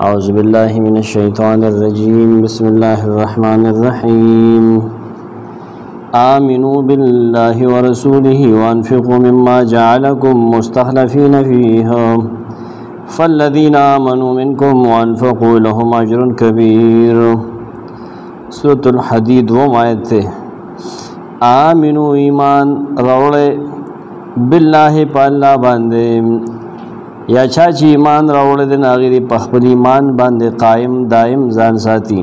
اعوذ باللہ من الشیطان الرجیم بسم اللہ الرحمن الرحیم آمنوا باللہ ورسولہ وانفقوا مما جعلکم مستخلفین فیہا فالذین آمنوا منکم وانفقوا لهم اجر کبیر۔ سورة الحدید وہ آیت تھے۔ آمنوا ایمان روڑے باللہ پا اللہ باندے یا چاچی ایمان راوڑے دن آغیری پخبل ایمان باندے قائم دائم زان ساتی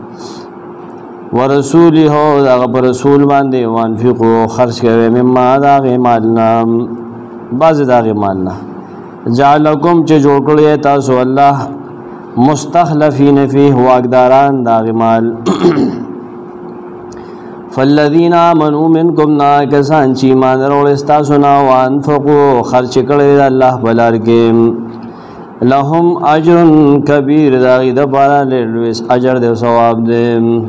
ورسولی ہو داغا پر رسول باندے وانفقو خرچ کرے مما داغی مالنا باز داغی مالنا جعلکم چے جوڑ کریے تاسو اللہ مستخلفین فیہ واقداران داغی مال فالذین آمنوا منکم ناکسان چی ایمان روڑ استاسونا وانفقو خرچ کرے اللہ بلار کے لہم اجر کبیر داغی دبارا لیلویس اجر دے ثواب دے۔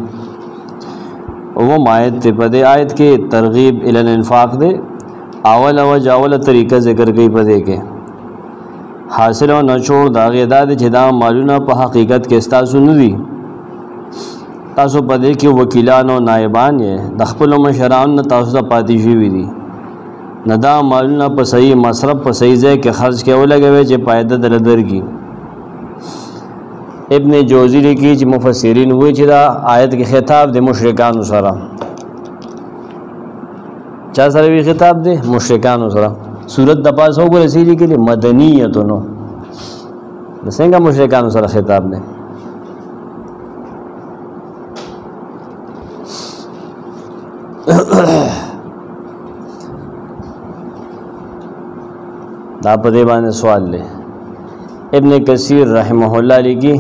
وہ آیت تے پدے آیت کے ترغیب الانفاق دے اول وجہ طریقہ ذکر گئی پدے کے حاصل و نچوڑ داغی دا دے چھدا معلومہ پا حقیقت کے استاسو ندی تاسو پدے کہ وکیلان و نائبان یہ دخپل و مشران تاسو تا پاتی شوی دی ندا مالنا پا صحیح مصرف پا صحیح زے کے خرچ کے وہ لگے ہوئے چے پائدہ دردر کی۔ ابن جوزی لکی چی مفسرین ہوئی چی دا آیت کی خطاب دے مشرکان سرا چاہ سر بھی خطاب دے مشرکان سرا سورت دا پاس ہو گو رسیلی کے لئے مدنیتونو دسیں گا مشرکان سرا خطاب دے دا پا دے بانے سوال لے ابن کثیر رحمہ اللہ لگی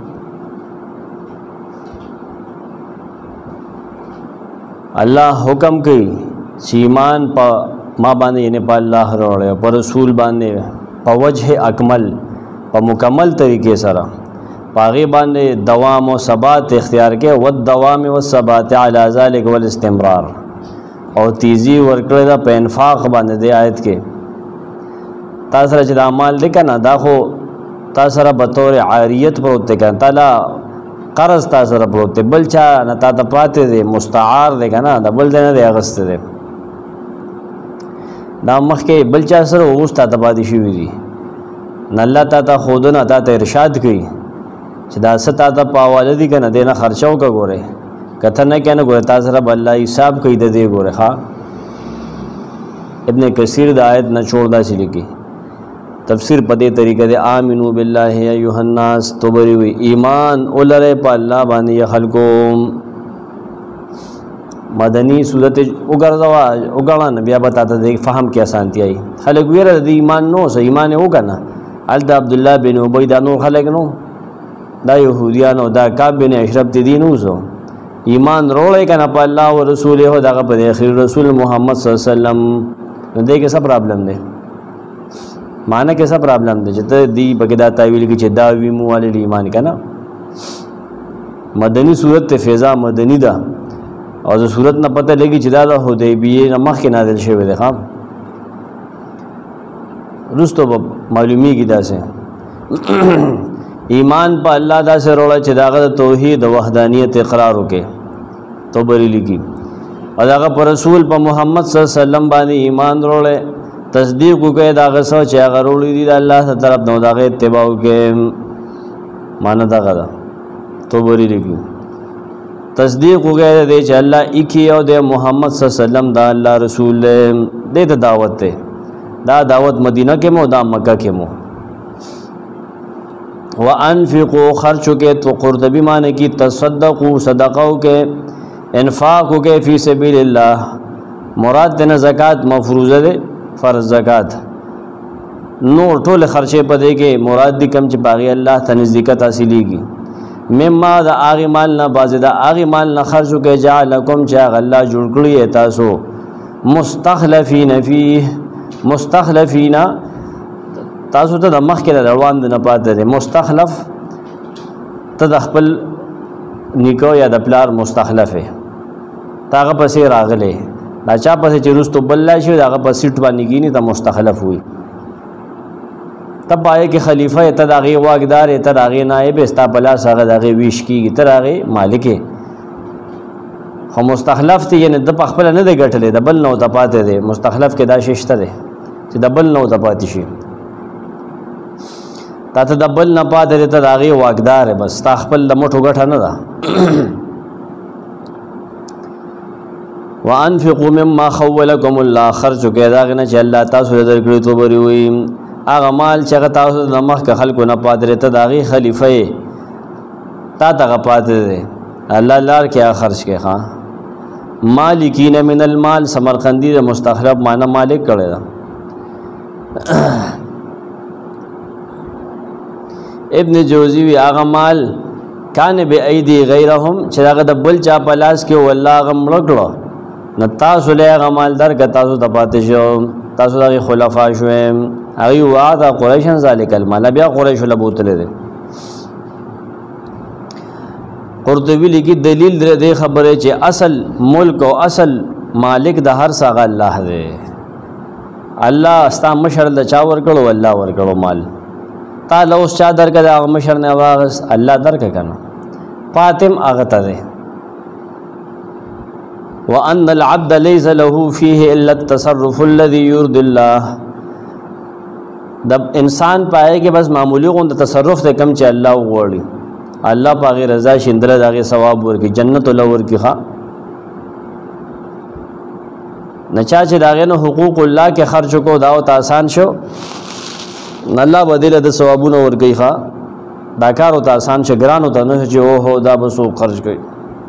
اللہ حکم کی چیمان پا ما باندے یعنی پا اللہ روڑے پا رسول باندے پا وجہ اکمل پا مکمل طریقے سرا پاغی باندے دوام و ثبات اختیار کے والدوام و ثبات علی ذالک والاستمرار اور تیزی ورکڑے دا پا انفاق باندے دے آیت کے تاثرہ چی دا مال دے کنا دا خو تاثرہ بطور عاریت پر ہوتے کنا تالا قرض تاثرہ پر ہوتے بلچا نا تا تا پاتے دے مستعار دے کنا دا بل دے نا دے اغسط دے دا مخ کے بلچا سر اوست تا تا پاتی شوی دی نا اللہ تا تا خودنا تا تا ارشاد کی چی دا سا تا تا پاوالا دی کنا دینا خرچاو کا گو رہے کتھر نہ کہنا گو رہے تاثرہ با اللہ حساب کئی دے گو رہے خواہ ابن کثیر دا آیت نہ چھوڑ دا سی لکی تفسیر پدے طریقہ دے آمنو باللہ ایوہ الناس تو بری ہوئی ایمان اولرے پا اللہ باندی یا خلقو مدنی صورت اگرنا نبیہ بتاتا دے فہم کی آسانتی آئی خلق ویرہ دے ایمان نو سا ایمان ہوگا نا الدا عبداللہ بن عبید نو خلق نو دا یہودیانو دا کعب بن اشرف تدینو سو ایمان روڑے کنا پا اللہ و رسول ہو دا پا دے خیر رسول محمد صلی اللہ علیہ وسلم دے کیسا پرابلم دے معنی کیسا پرابلم دے جتا دی بقیدہ تاویل کی چھے داوی موالے ایمان کا نا مدنی صورت تے فیضا مدنی دا اور جو صورت نہ پتہ لگی چھے دا حدیبیہ نمخ کے نازل شوئے دے خواب رستو معلومی کی دا سے ایمان پا اللہ دا سے روڑا چھے داغا توحید وحدانیت اقرارو کے تو بری لگی اور داغا پا رسول پا محمد صلی اللہ علیہ وسلم بانی ایمان روڑے تصدیق کو کہے داغا سو چاہے اگر روڑی دی دا اللہ سے طرف نو داغا اتباع کے معنی داغا دا تو بری لگی تصدیق کو کہے دے چاہے اللہ ایکی او دے محمد صلی اللہ علیہ وسلم دا اللہ رسول دے دا دعوت تے دا دعوت مدینہ کے مو دا مکہ کے مو وَأَنفِقُوا خرچو کے تو قرطبی معنی کی تصدقو صدقو کے انفاقو کے فی سبیل اللہ مراد دینا زکاة مفروضہ دے فرض زکاة نور ٹول خرچے پا دے کے مراد دی کم چی باغی اللہ تا نزدیکت حاصلی کی مما دا آغی مالنا بازی دا آغی مالنا خرچو کے جعلکم چاگ اللہ جڑکڑی ہے تاسو مستخلفین فیہ مستخلفین تاسو تا دا مخ کے لروان دینا پاتے دے مستخلف تا دا خپل نکو یا دا پلار مستخلف ہے تاغا پسی راغلے دا چا پسی چی رستو بلہ شوی دا غا پس سیٹ بانی گینی تا مستخلف ہوئی تب پای کې خلیفہ ته د هغې واکدار ته د هغې نایب ستا په لاس هغه د هغې ویش کېږي ته د هغې مالک خو مستخلف دی یعنې ده په خپله نه دی ګټلی د بل نه ورته پاتې دی مستخلف کې دا شی شته دی چې د بل نه ورته پاتې شي تا ته د بل نه پاتې دی ته د هغې واکدار بس ستا خپل د مټو ګټه نه ده وانفقوا مما خولکم الله خرج کوئ د هغې نه چې الله تاسو له درکړي توبرې وي هغه مال چې هغه تاسو د مخکې خلکو نه پاتې دی ته د هغې خلیفه یې تا ته هغه پاتې دی الله لار کې هغه خرج کوي ښه مالکین من المال سمرقندی د مستخلف معنی مالک کړی ده ابن جوزی وی هغه مال کان بی ایدی غیرهم چې هغه د بل چا په لاس کې والله هغه مړه کړو نو تاسو له هغه مال درکړه تاسو ته پاتې شو تاسو د هغې خلفا شوئ هغوی وعده قریشن ذلک المال بیا قریشو له بوتلی دی قرطبی لیکي دلیل دې خبره چې اصل ملک او اصل مالک د هر څه هغه الله دی الله ستا مشر د چا ورکړو الله ورکړو مال تا له اوس چا درکړه د هغه مشر نه واغس الله درکړه که نه پاتم هغه ته دی وأن العبد ليس له فيه إلا التصرف الذي يرضي الله د انسان پای کې بس معمولی غوند تصرف ته کم چې الله وغواړي الله پاغه رضا شیندره دغه ثواب ورکی جنت ول ورکی ښا نچا چې داغه نه حقوق الله کې خرج کو دا او آسان شو الله بدله د ثوابونو ورکی ښا دا کار او آسان شو ګران او ته نه چې او هو دا بسو خرج کوي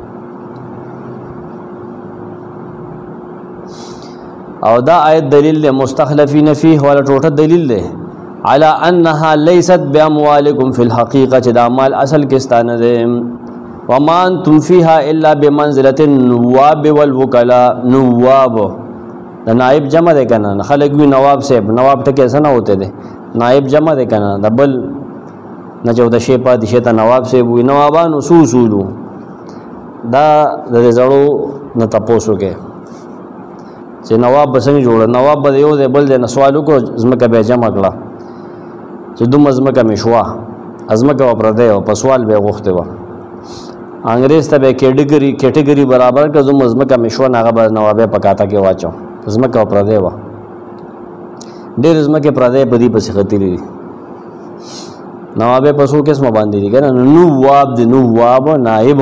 او دا آیت دلیل له مستخلفین فيه ولا ټوټه دلیل له على انها ليست باموالكم في الحقيقه چې دا مال اصل کې ستانه ده وما انتم فيها الا بمنزله النواب والوكلاء نواب دا نائب جمع ده کنه خلک وی نواب صاحب نواب ته کیسه نه ہوتے ده نائب جمع ده کنه دبل نه جو د شی پادشه ته نواب صاحب وی نوابان اصولو دا د زړو نه تاسو کې چې نواب بسنګ جوړ نواب به یو دی بل دی سوالو کو زمکه به جمع کړه چې دوم ازمکه مشوا ازمکه و پر دی او په سوال به غوښته و انګريز ته به کټګوري برابر که دوم ازمکه مشوا هغه به نوابه پکاته کې واچو ازمکه و پر دی و ډېر ازمکه پر دی په دې پسې خطرې دي نوابه پسو قسم باندې دي کنه نواب دی نواب نائب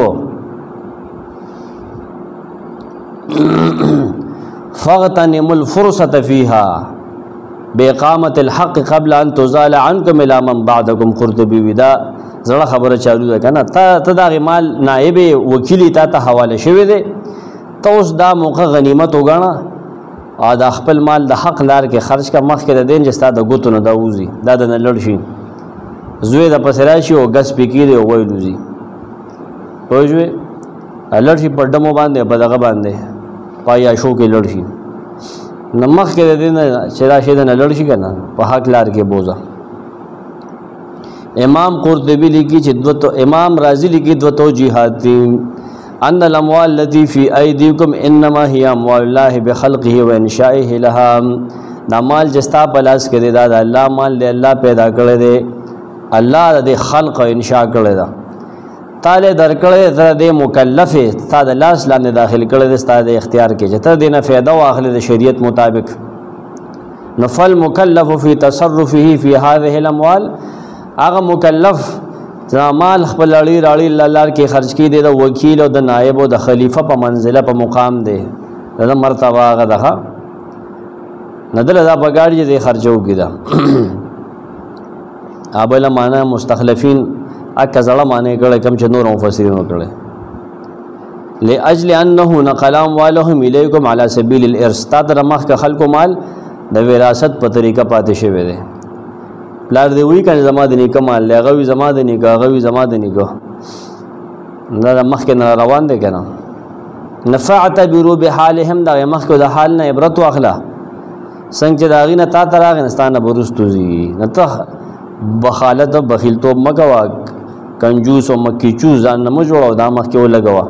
فاغتنم الفرصة فيها بإقامة الحق قبل أن تزال عنكم إلى من بعدكم قرطبي ودا زړه خبره چالو ده کنه ته دا مال نائب وکیلی ته حواله شوی دی ته اوس دا موقع غنیمت وګڼه او د خپل مال د حق لار کې خرج کا مخ کې د دین جستا د ګوتو نه دا وزي دا د لړ شي زوی د پسراشي او غس پکې دی او وایلوزي پوجوي لړ شي په دمو باندې په دغه باندې پایا شو کې لړ شي نمخ کې د دین چې راشي د لړ شي کنه په حق لار کې بوزا امام قرطبی لیکي چې امام رازی لیکي دو توجیهات دي ان الاموال التي في ايديكم انما هي اموال الله بخلقه وانشائه لها دا مال جستا پلاس کې دا الله مال دی الله پیدا کړی دی الله د خلق او انشاء کړی دا تعالی درکړی زره د مکلف ستاد لاس لاندې داخل کړی د ستاد اختیار کې چې ته دینه فایده واخلې د شریعت مطابق نفل مکلف فی تصرفه فی هذه الاموال هغه مکلف مال خپل اړی راړي الله کې خرج کی دی د وکیل او د نائب او د خلیفہ په منزله په مقام دی د مرتبه هغه ده ندل دا بغاړي دې خرجو کیدا ابل معنا مستخلفین اکه زړه معنی کړه کم چې نور مفسرین وکړي لاجل انه نقل اموالهم الیکم علی سبیل الارث تدر مخ خلق مال د وراثت په طریقه پاتې شوی دی پلار دی وی کنه زما د نیکه مال لغوی زما د نیکه غوی زما د نیکه دا مخ کې روان دی کنه نفعت برو بحالهم دا مخ کو د حال نه عبرت واخلا څنګه چې داغینه تا تراغنستانه برستوزی نته بخالت او بخیلتوب مګوا کنجوس او مکی چوز ځان نه جوړاو دا مخ کې ولګوا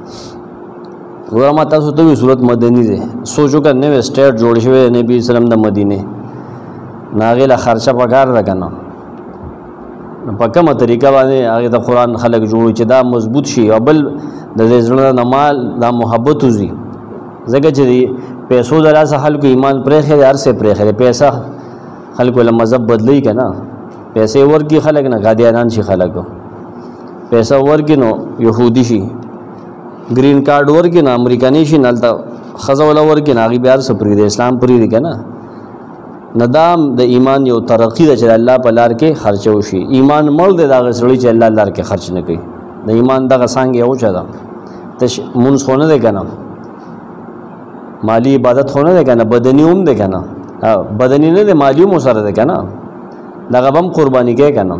ورما تاسو ته صورت مدنی ده سوچو کنه نو سټیټ جوړ شوی نبی سلام د مدینه ناغې له خرچه پکار ده که نه په کومه طریقه باندې هغې ته قرآن خلک جوړوي چې دا مضبوط شي او بل د دې زړه نه مال دا محبت وځي ځکه چې پیسو د لاسه خلکو ایمان پرېښی دی هر څه پرېښی دی پیسه خلکو له مذهب بدلوي که نه پیسې ورکړي خلک نه قادیانان شي خلکو پیسه ورکړي نو یهودي شي ګرین کارډ ورکړي نو امریکاني شي نه هلته ښځه وله ورکړي نو هغې بیا هر څه پرېږدي اسلام پرېږدي که نه ندام د ایمان یو ترقی ده چې الله په لار کې خرچه وشي ایمان مړ دی د هغه سړي چې الله لار کې خرچ نه کوي د ایمان دغه څانګې اوچه ده مونځ خو نه دی که نه مالی عبادت خو نه دی که نه بدني هم دی که نه بدني نه دی مالی هم سره دی که نه دغه به هم قرباني کوي که نه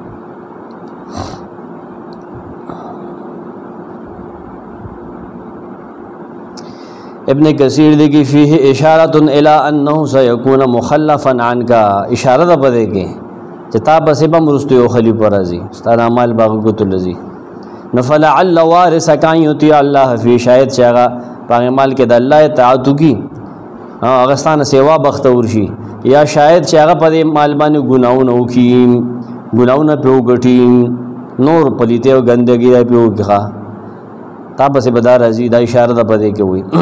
ابن کثیر لیکي فيه اشاره الى انه سيكون مخلفا عنك اشاره ده پدې کې چې تا بسې به مرستو یو خلیفه راځي ستاسو اعمال باغ کوتل زی نفلعل وارث کان یطیع الله فی شاید چې هغه په مال کې د الله اطاعت کی هغه ستانه سیوا بخت ورشي یا شاید چې هغه په مال باندې ګناونه وکي ګناونه په وګټي نور پلیته او ګندګي په وګخه تا بسې بدار راځي دا اشاره ده پدې کې وي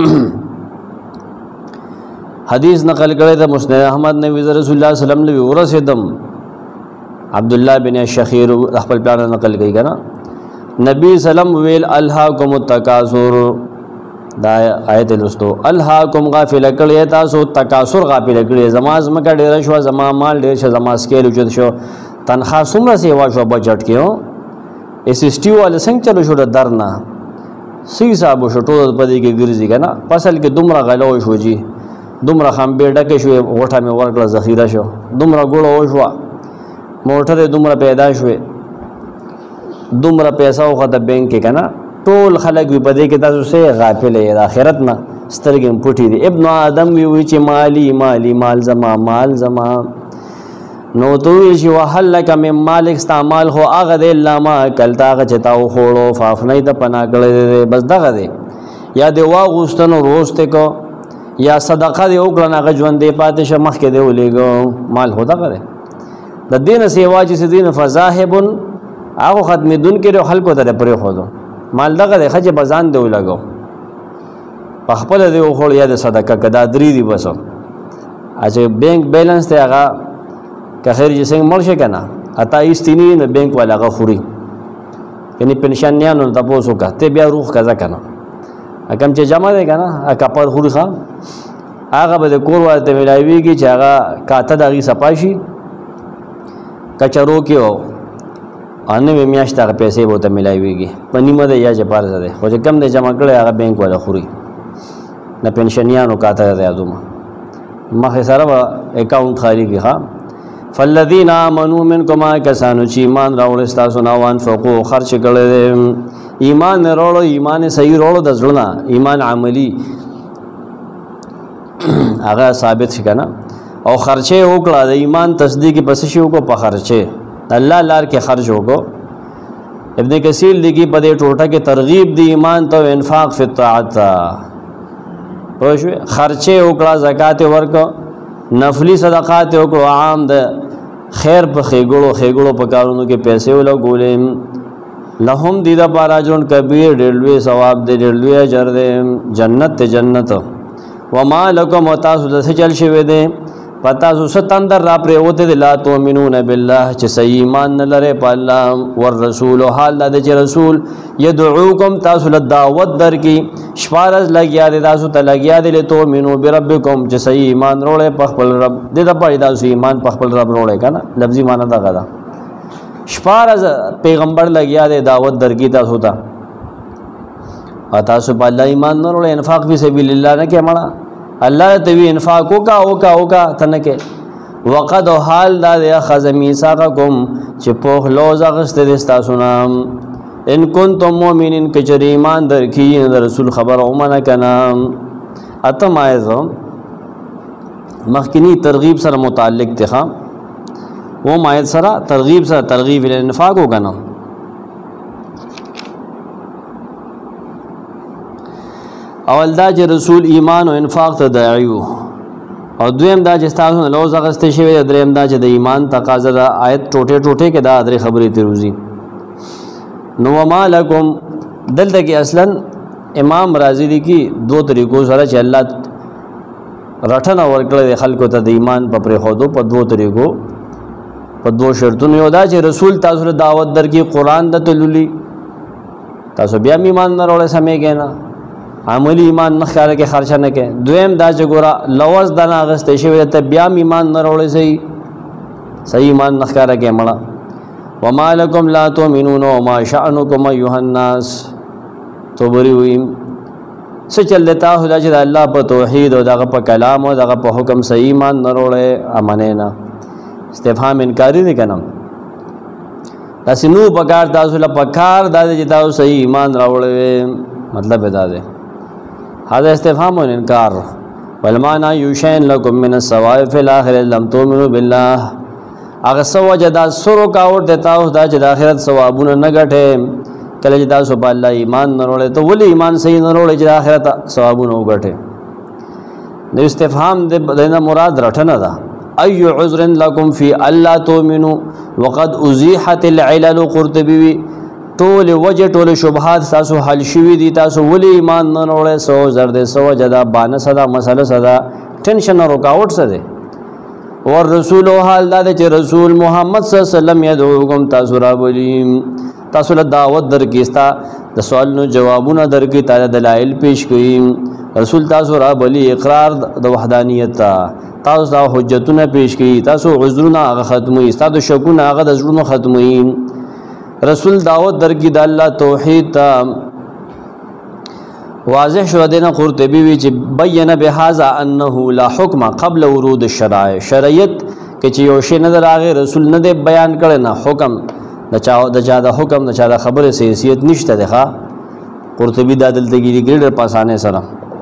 حدیث نقل کړی د مسند احمد نبی رسول الله صلی الله علیه وسلم له ورسېدم عبد الله بن شخیر خپل پلان نقل کوي کنه نبی سلام ویل الهاکم التکاثر دا آیت لستو الهاکم غافل کړی تاسو تکاثر غافل کړی زماز مکه ډیر شو زما مال ډیر شو زما سکیل چت شو تنخواه څومره سیوا شو بجټ کې اس اس ټي ول څنګه چلو شو درنه سی صاحب شو ټول پدې کې ګرځي کنه فصل کې دومره غلو شو جی دومره خامبې ډکه شو غوټه مې ورکړه ذخیره شو دومره ګوړه وشو موټر دومره پیدا شوه دومره پیسې وخته بینک کې کنه ټول خلک په دې کې تاسو سه غافل یې د آخرت نه سترګې پټې دي ابن آدم وی چې مالی مالی مال زما مال زما نو تو شي وهلک من مالک استعمال هو اغه د الله ما کلتا غ چتاو خوړو فافنې د پنا کړې بس دغه دی یا دی واغستنو روسته کو یا صدقه دی وکړه نه ژوند دی پاتې شمخ کې دی ولېګو مال خدا کړي د دین سیوا چې دین فذاهب هغه ختمېدون کې خلکو ته پرې خو مال دغه دی خجه بزان دی ولګو په خپل دی خو یا د صدقه کدا درې دی بس اچھا بینک بیلانس ته هغه که خیر چې څنګه مرشه کنه اتا ایستینی نه بینک والا هغه خوري یعنی پنشنیانو تاسو کا ته بیا روح کزا کنه کم چې جمع دی کنه اکا پر خوري خان هغه به د کور ورته ملایويږي چې هغه کاته دغه صفاشي کچرو کې او انه میاشت هغه پیسې به ته ملایويږي پنیمه ده یا چې پارځه ده خو چې کم نه جمع کړي هغه بینک والا خوري نه پنشنیانو کاته ده یادوم مخه سره اکاونټ خالی کی ها فالذین آمنوا منکم کسانو چې ایمان راوړل تاسو نه وان فقو خرچ کړي ایمان وروړو ایمان صحیح وروړو د ځړنا ایمان عملی هغه ثابت شي کنه او خرچه وکړه د ایمان تصدیق پس شي وکړه په خرچه الله لار کې خرج وکړو ابن کثیر لګي په دې ټوټه کې ترغیب دی ایمان ته انفاق فی الطاعات پوه خرچه وکړه زکات ورکړه نفلی صدقات وکړو عام د خیر په خېګړو په کارونو کې پیسې ولګولې لهم دیدا پاراجون کبیر ډېرلوی ثواب دې ډېرلوی اجر دې جنت ته جنت وما لکم تاسو د چل شوی دې پتا سو ستندر را پر وته لا تؤمنون بالله چې صحیح ایمان نه لري په الله ور رسول حال د رسول يدعوکم تاسو له دعوت در کی شفارز لګیا دې تاسو ته لګیا دې له تؤمنو بربکم چې صحیح ایمان وروړې په خپل رب دې د پیدا سو ایمان په خپل رب وروړې کنه لفظي معنی دا غدا شفارز پیغمبر لګیا دې دعوت در کی تاسو ته تاسو په الله ایمان نه وروړې انفاق فی سبیل الله نه کې مړه الله توی انفاق وکا تنکه وقد حال دا اخذ میثاقکم چې په لوز اغست دې تاسو نام ان کنتم مؤمنین کچری ایمان درکې رسول خبر اومنه کنا اتم ایزو مخکنی ترغیب سره متعلق ته وہ مایت سره ترغیب سره ترغیب ال انفاق وکنه اول دا چې رسول ایمان او انفاق ته داعیو او دویم دا چې تاسو نه لوز اغستې شوی، دریم دا چې د ایمان تقاضا دا آیت ټوټه ټوټه کې دا درې خبرې تروزی. نو وما لکم دلته کې اصلا امام رازی دی کی دو طریقو سره چې الله رټنه ورکړل خلکو ته د ایمان په پرې خودو په دو طریقو په دو شرطونو. یو دا چې رسول تاسو له دعوت درکې قرآن د تللی تاسو بیا ایمان نه وروړې سمې کې نه عملی ایمان نه ښکاره کې خرچه نه کې. دویم دا چې ګوره لوز د نه اغستې شوی ته بیا ایمان نه وروړې صحیح ایمان نه ښکاره کې مړه. وما لکم لا تؤمنون وما شأنکم ایها الناس توبری ویم څه چل دیتا هو دا چې الله په توحید او دغه په کلام او دغه په حکم صحیح ایمان نه وروړې امنه نه استفهام انکاری دی کنه. تاسو نو پکار تاسو له پکار دا چې تاسو صحیح ایمان راوړې مطلب دا دی. هذا استفهام انکار والمعنى یوشین لکم من الثواب فی الاخره لم تؤمنوا بالله. اغه سوجه دا سرو کاوت دیتا هو دا چې د آخرت ثوابونه نه غټه کله چې تاسو په الله ایمان نه وروړې ته ولې ایمان صحیح نه وروړې چې د آخرت ثوابونه وګټه. نو استفهام دینه مراد رټنه ده. ای عذر لکم فی الله تؤمنوا وقد ازیحت العلل. قرطبی ټول وجه ټول شبهات تاسو حل شوي دي تاسو ولې ایمان نه وروړې سو زرد سو جدا بانه صدا مسله صدا ټینشن او رکاوټ څه ده. اور رسول حال دا چې رسول محمد صلی الله علیه وسلم یدعوکم تاسو را بولیم تاسو له دعوت درکېستا د سوالونو جوابونه درکې تا دلایل پیش کړي. رسول تاسو را بولی اقرار د وحدانیت تاسو دا حجتونه پیش کړي تاسو عذرونه هغه ختموي تاسو شکونه هغه د زړونو ختموي. رسول دعوت درکې د الله توحید ته واضح شو. دینه قرطبی وی چې بیان بهذا انه لا حکم قبل ورود الشرائع. شریعت کې چې یو شی نه دراغه رسول نه دی بیان کړي نه حکم د چا د حکم د چا د خبره حیثیت نشته ده. قرطبی دا دلته کې ګریډر پاسانه سره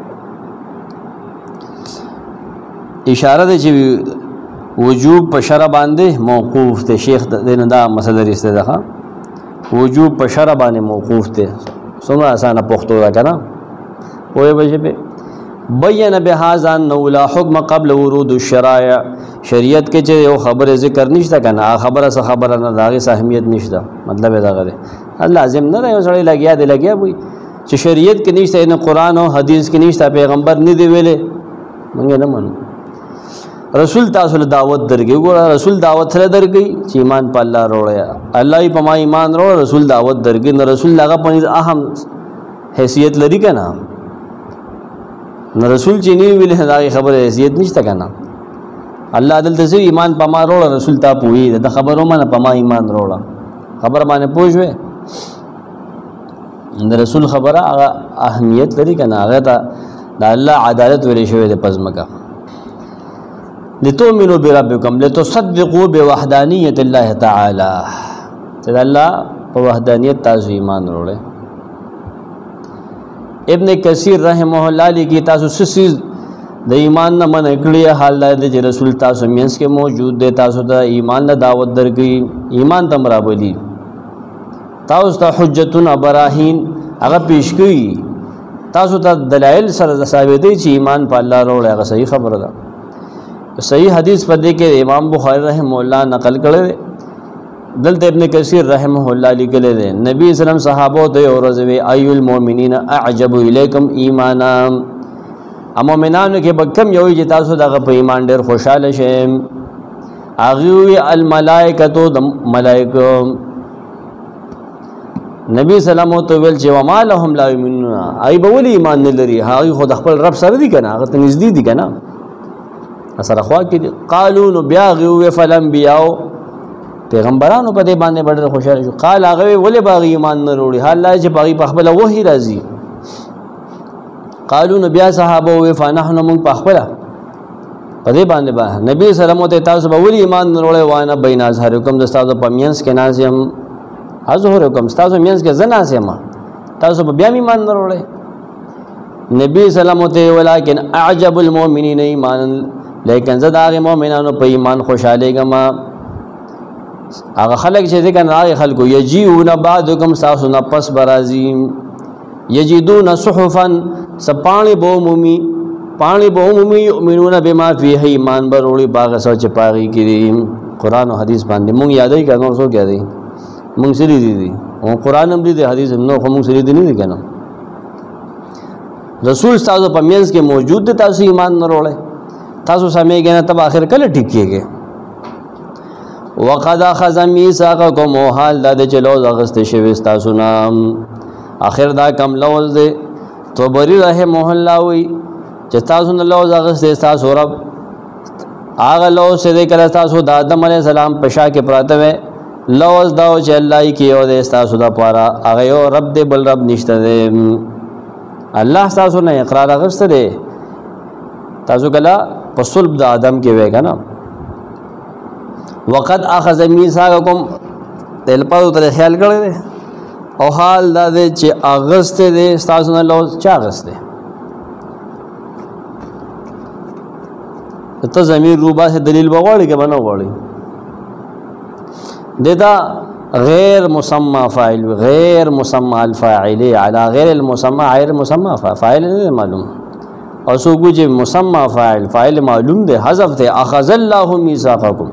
اشاره ده چې وجوب په شرع باندې موقوف ته. شیخ دینه دا مسله رسته ده وجوب په شرع باندې موقوف ته. څومره اسانه پښتو ده کنه وې بجې په بیان بهذا انه لا حکم قبل ورود الشرائع. شریعت کې چې یو خبره ذکر نشته کنه خبره څه خبره نه داغه اهمیت نشته مطلب دا غره لازم نه یو سړی لګیا دی لګیا وي چې شریعت کې نشته نه قرآن او حدیث کې نشته پیغمبر نه دی ویلې مونږ نه منو. رسول تاسو له دعوت درګي ګور رسول دعوت سره درګي چې ایمان په الله وروړیا الله یې په ما ایمان وروړ رسول دعوت درګي نه رسول هغه په اهم حیثیت لري کنه نو رسول چې نه ویل هغه خبره حیثیت نشته کنه. الله دلته سي ایمان په ما وروړ رسول تا پوي د خبرو منه په ما ایمان وروړه خبر باندې پوښوي د رسول خبره هغه اهمیت لري کنه هغه ته د الله عدالت ویل شوی د پزمکا. لتؤمنوا بربکم لتصدقوا بوحدانیت الله تعالی چې الله په وحدانیت تاسو ایمان وروړي. ابن کثیر رحمه الله لیکي تاسو سسیز د ایمان نه من کړی حال د رسول تاسو مینس کې موجود دی تاسو ته ایمان نه دعوت درکې ایمان تم را بولی تاسو ته حجتون براهین هغه پیش کړي تاسو ته دلایل سره ثابت دي چې ایمان په الله وروړي هغه صحیح خبره ده. صحیح حدیث په دې کې امام بخاری رحمه الله نقل کړی دلته ابن کثیر رحمه الله لیکل دي نبی اسلام صحابه ته اورځوي ای المؤمنین اعجب الیکم ایمانا. مومنانو کې بکم یو چې تاسو دغه په ایمان ډېر خوشاله شئ. اغوی الملائکه د ملائکه نبی سلام ته ویل چې وما لهم لا یؤمنون ای به ولي ایمان نه لري هغه خود خپل رب سره دي کنه هغه ته نږدې دي کنه سره خوا کې قالو نو بیا غوی فلم بیاو پیغمبرانو په دې باندې ډېر خوشاله شو. قال هغه ولې باغ ایمان نه وروړي حال لا چې باغ په خپل وحی راځي. قالو نو بیا صحابه وی فنحن من په خپل په دې باندې نبی سلام ته تاسو به ولې ایمان نه وروړي وانه بین ازهرکم د تاسو په مینس کې نازم ازهرکم تاسو مینس کې زنا سما تاسو به بیا ایمان نه وروړي. نبی سلام ته ولکن اعجب المؤمنین ایمان لیکن زداغ مؤمنانو په ایمان خوشاله گما هغه خلک چې ذکر راغی خلکو یجیون بعضکم ساسنا پس برازیم یجدون صحفا سپانی بو مومی پانی بہم یؤمنون بما فیہ ایمان بروڑی باغ سو چپاغی کی قرآن و حدیث باندې مونږ یادای کنه سو کیا دی مونږ سری دی او قرآن هم دی حدیث هم نو مونږ سری دی نه کنه رسول تاسو په مینس کې موجود دی تاسو ایمان نه وروړی تاسو سمې کنه تب آخر کله ټیک کیږي وقد اخذ میثاقکم حال د چلو زغست شوی تاسو نام آخر دا کم لوز دی تو بری رحمه الله وی چې تاسو نه لوز زغست تاسو رب آغا لوز سے دے کر تاسو د آدم علیہ السلام پشا کې پراته وې لوز داو چې الله یې کیو دې تاسو دا پارا هغه یو رب دې بل رب نشته دې الله تاسو نه اقرار غست دې تاسو کلا په صلب د آدم کې وې کنه وقد اخذ میثاقکم دل په تر خیال کړی او حال دا دې چې اغست دې تاسو نه لوز چا غست دې ته ضمیر روبا سے دلیل بغواړي کې بنو غواړي دیتا غیر مسمى فاعل غیر مسمى الفاعل على غیر المسمى غیر مسمى فاعل نه معلوم او سو کو چې مسمى فاعل معلوم دی حذف ته اخذ الله میثاقکم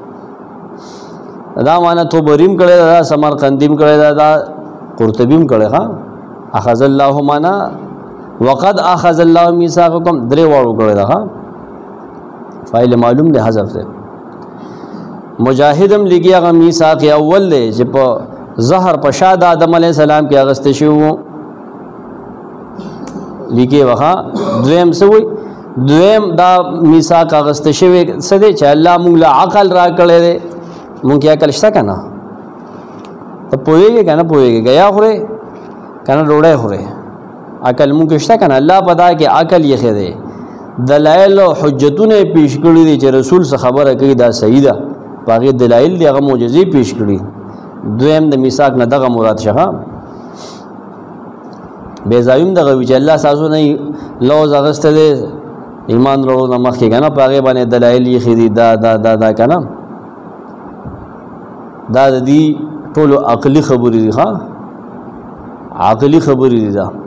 دا معنا تو بریم کړه دا سمرقندیم کړه دا قرطبیم کړه ها اخذ الله معنا وقد اخذ الله میثاقکم درې واړو کړه دا ها فاعل معلوم دے حذف دے مجاہدم لگی اغا میثاق اول دے چې په زهر په شاد آدم علیہ السلام کې اغست شو لگی وخا دویم سوی دویم دا میثاق اغست شو سدے چې الله مونږ له عقل را کړی دے مونږ کې عقل شته کنه ته پوهیږي کنه پوهیږي گیا خوره کنه ډوړې خوره عقل مونږ کې شته کنه الله پتا کې عقل یې خې دے دلائل او حجتونه پیش کړی دي چې رسول څخه خبره کوي دا صحیح ده باقي دلائل دي هغه معجزې پیش کړي دویم د میثاق نه دغه مراد شغه بے زایم دغه چې الله تاسو نه لوز اغسته دي ایمان ورو نه مخ کې کنه پاغه باندې دلائل یې خېدي دا کنه دا د دې ټول عقلي خبرې دي ها عقلي خبرې دي دا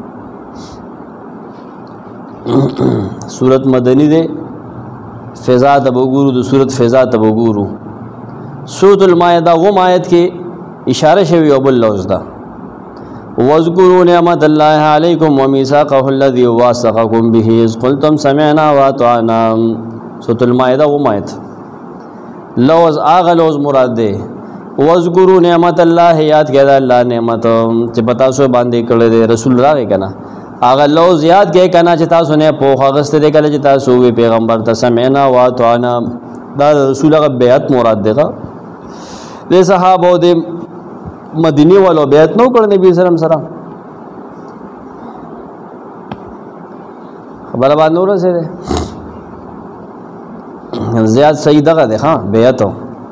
سورت مدنی دے فضا تب وګورو د سورت فضا تب وګورو سورۃ المائدہ غم آیت کې اشاره شوی او بل لفظ دا واذکروا نعمت الله علیکم ومیثاقه الذی واثقکم به اذ قلتم سمعنا واطعنا سورۃ المائدہ غم آیت لفظ اغه لفظ مراد دے واذکروا نعمت الله یاد کړه الله نعمت چې پتا سو باندې کړه دے رسول راغی کنه اغه لوز یاد کې کنا چې تاسو نه پوخ غست دې کله چې تاسو وی پیغمبر ته سمعنا واطعنا دا رسول هغه بیعت مراد ده د صحابه د مدینه والو بیعت نو کړ نبی سلام سره خبره باندې نور سره زیات صحیح دغه ده ها بیعت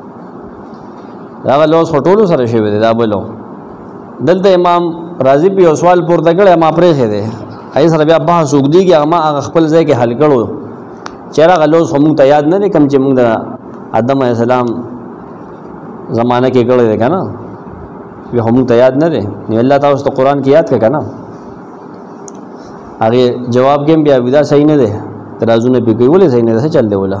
هغه لوز هټولو سره شوی دی دا بلو دلته امام راضی په سوال پورته کړه ما پرې خې ده ای سره بیا بحث وګدي کې ما خپل ځای کې حل کړو چیرې غلوز هم ته یاد نه کم چې موږ د آدم علیه السلام زمانہ کې کړه ده کنه به هم ته یاد نه ده نو الله تعالی ست قرآن کې یاد کړه نه هغه جواب کې بیا ودا صحیح نه ده ترازونه په کوي ولې صحیح نه ده چل دی ولا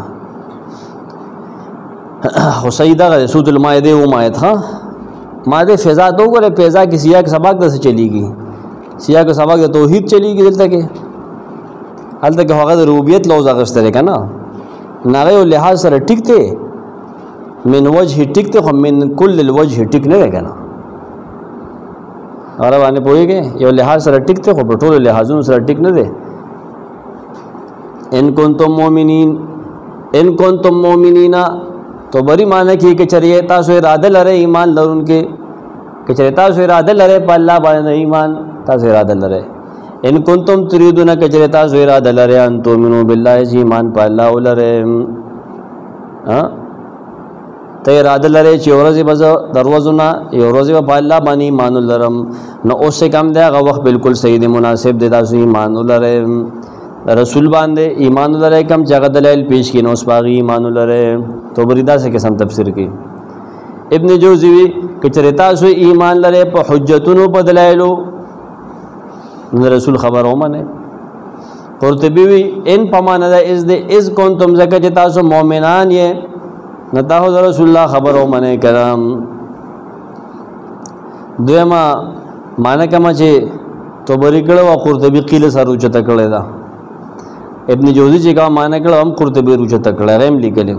خو سیدا سورۃ المائدہ و مایت ها ماده فضا تو غره فضا کی سیاق سبق د چلی گی سیاق سبق د توحید چلی گی دلته کې حالته کې هغه د ربوبیت لوز اغستره کنه نغه لحاظ سره ټیک ته من وجه ټیک ته من کل الوجه ټیک نه کنه اور باندې پوهیږي یو لحاظ سره ټیک ته په ټولو لحاظونو سره ټیک نه دی ان کنتم مؤمنین تو بری معنی کی کہ چریے تاسو ارادہ لرے ایمان لرون کے کہ چریے تاسو ارادہ لرے پا اللہ باندې ایمان تاسو ارادہ لرے ان کنتم تريدون کہ چریے تاسو ارادہ لرے ان تؤمنوا بالله جی ایمان پا اللہ ولرے ها ته ارادہ لرے چې ورځي بز دروازونه یو ورځي په الله باندې ایمان لرم نو اوس کم دی هغه وخت بالکل صحیح دی مناسب دی تاسو ایمان لرے رسول باندې ایمان لرے کم جگہ دلائل پیش کی نو اس باغی ایمان لرے تو بریدہ سے قسم تفسیر کی ابن جوزی کہ چرتا سو ایمان لرے په حجتونو په دلایلو رسول خبرو منه قرطبی وی ان پمانه ده از ده از کنتم زکه چې تاسو مؤمنان یې نتاو رسول الله خبرو منه کرام. دویما معنی کما چې طبری کړه او قرطبی قیل سره اوچته کړه دا ابن جوزی چې کا معنی کړه هم قرطبی اوچته کړه رحم لیکل.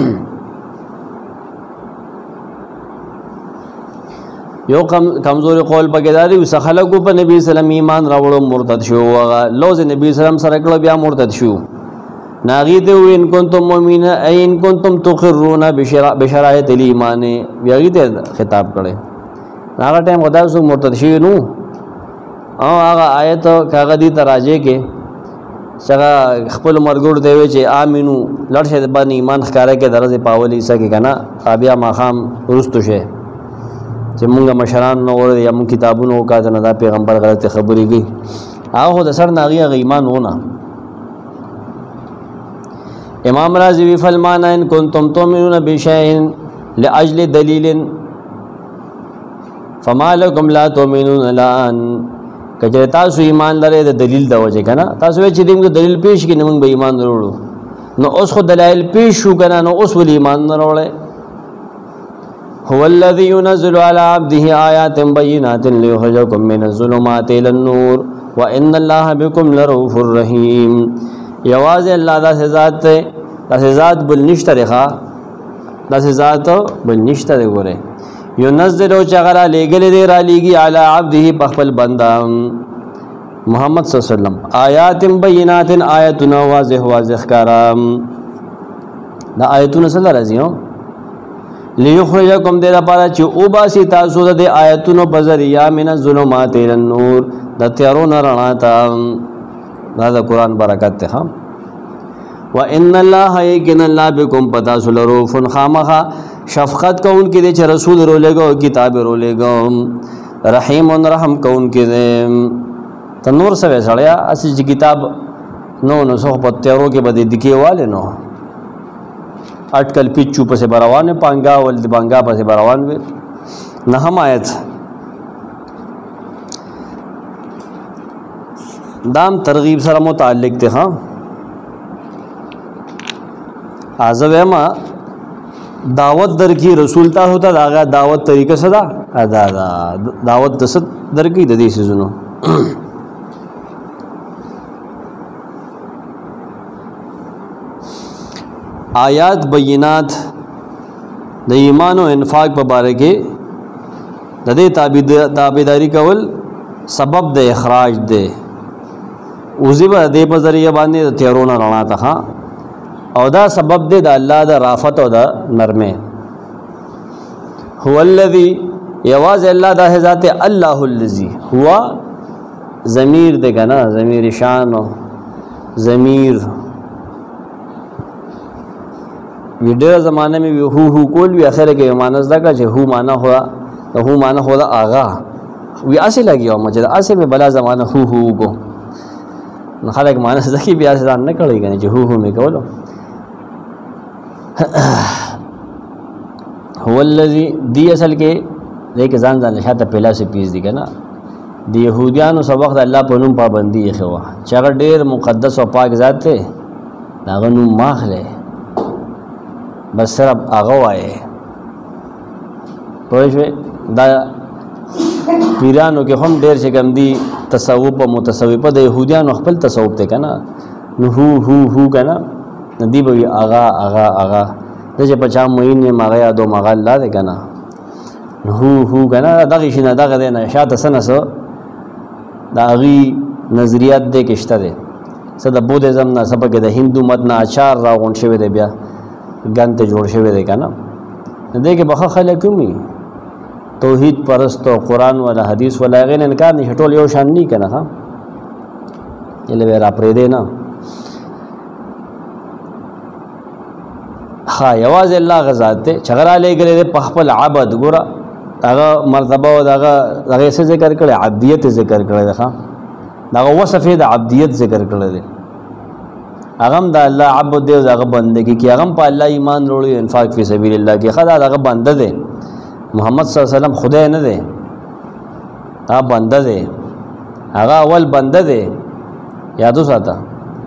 یو کمزور قول پکې وسخلقو په نبی سلام ایمان راوړو مرتد شو هغه لوز نبی سلام سره کړه بیا مرتد شو. ناغي ته وین کنتم مؤمنین این کنتم تقرون بشرایط الایمان بیا دې خطاب کړي. هغه ټیم خدا سو مرتد شي نو او هغه آیت کاغه دي تراجه کې څنګه خپل مرګور دی چې امینو لړشه باندې ایمان ښکارا کې درځي پاولې سکه کنه بیا ماخام ورستو شه چې مونږه مشران نو ور یا مون کتابونو وکړه نه دا پیغمبر غلطه خبرې کوي هغه د سر ناغي ایمان ونه. امام رازی وی فرمانا ان کنتم تؤمنون بشیء لاجل دلیل فما لكم لا تؤمنون الان. کله تاسو ایمان لرئ د دلیل د وجه کنه تاسو چې دغه دلیل پیش کړي موږ به ایمان وروړو نو اوس خو دلایل پیش شو کنه نو اوس ول ایمان نه وروړي. هو الذي ينزل على عبده آيات بينات ليخرجكم من الظلمات إلى النور وإن الله بكم لرؤوف رحيم. یواز الله دا ذات ته دا ذات بل نشته رخا دا ذات بل نشته غره ينزل چغرا لګل دی را لګي على عبده بخل بندا محمد صلی الله علیه وسلم آیات بینات آیاتنا واضح واضح کارام دا آیاتونه سره راځي لیخرجکم دې لپاره چې او باسي تاسو د آیاتونو په ذریعہ من الظلمات الى النور د تیارو نه رڼا ته دا قرآن برکت ته. وان الله یقین الله بكم پتا سلروف خامخا شفقت کون کې چې رسول رولېګو کتاب رولېګو رحیم رحم کون کې تنور سره سړیا اسی کتاب نو سو په تیارو کې بده دکیواله نو اٹکل پیچو پسې بروانه پانګا ول دی بانګا پسې بروان وي نه هم آیت دام ترغیب سره متعلق ته ها ازویما دعوت در کی رسول ته ہوتا دا دعوت طریقه صدا ادا دعوت د صد در کی د دې سيزونو آیات بینات د ایمان او انفاق په باره کې د دې تابعداري کول سبب د اخراج دی اوزی به دې په ذریعہ باندې تیارونه رڼا ته او دا سبب دی د الله د رافت او د نرمه. هو الذی یواز الله د ذات الله الذی هو ضمیر دی کنه ضمیر شان او ضمیر ویډیو زمانه میں هو کول وی اخر کې مانس دا چې هو معنا هو آغا وی اسه لګي او مجد اسه به بلا زمانه هو کو نو خلک مانس دا کې بیا ځان نه کړی کنه چې هو می کولو. هو الذی دی اصل کې لیکن ځان شاته پهلا سے پیس دی کنه د يهوديانو سبق د الله په نوم پابندي یې خو چې هغه ډېر مقدس او پاک ذات ته دا غنو ماخله بس صرف هغه وایي پوه دا پیرانو کې هم ډېر چې کوم دي تصوف او متصوفه د يهوديانو خپل تصوف ته کنه نو هو کنه ندی به اغا د چې په چا مهینه مغه یادو مغه الله ده کنه هو کنه دغه شي نه دغه نه شاته سنسو دا غي نظریات دې کېشته ده صد بودیزم نه سبق د هندو مت نه اچار راغون شوی دی بیا ګنته جوړ شوی دی کنه دې کې بخښه خلک کومي توحید پرست او قرآن ولا حدیث ولا غیر انکار نه ټول یو شان نه کنه ها یله ورا پرې دی نه ها یواز الله غزاد ته چغرا لګره په خپل عبادت ګره هغه مرتبه او هغه څه ذکر کړي عبدیت ذکر کړي ښا دا وصف د عبدیت ذکر کړي هغه د الله عبد دی هغه بندګي کې هغه په الله ایمان وروړي انفاق فی سبیل الله کې خدای هغه بنده دی محمد صلی الله علیه وسلم خدای نه دی هغه بنده دی هغه اول بنده دی یادو ساته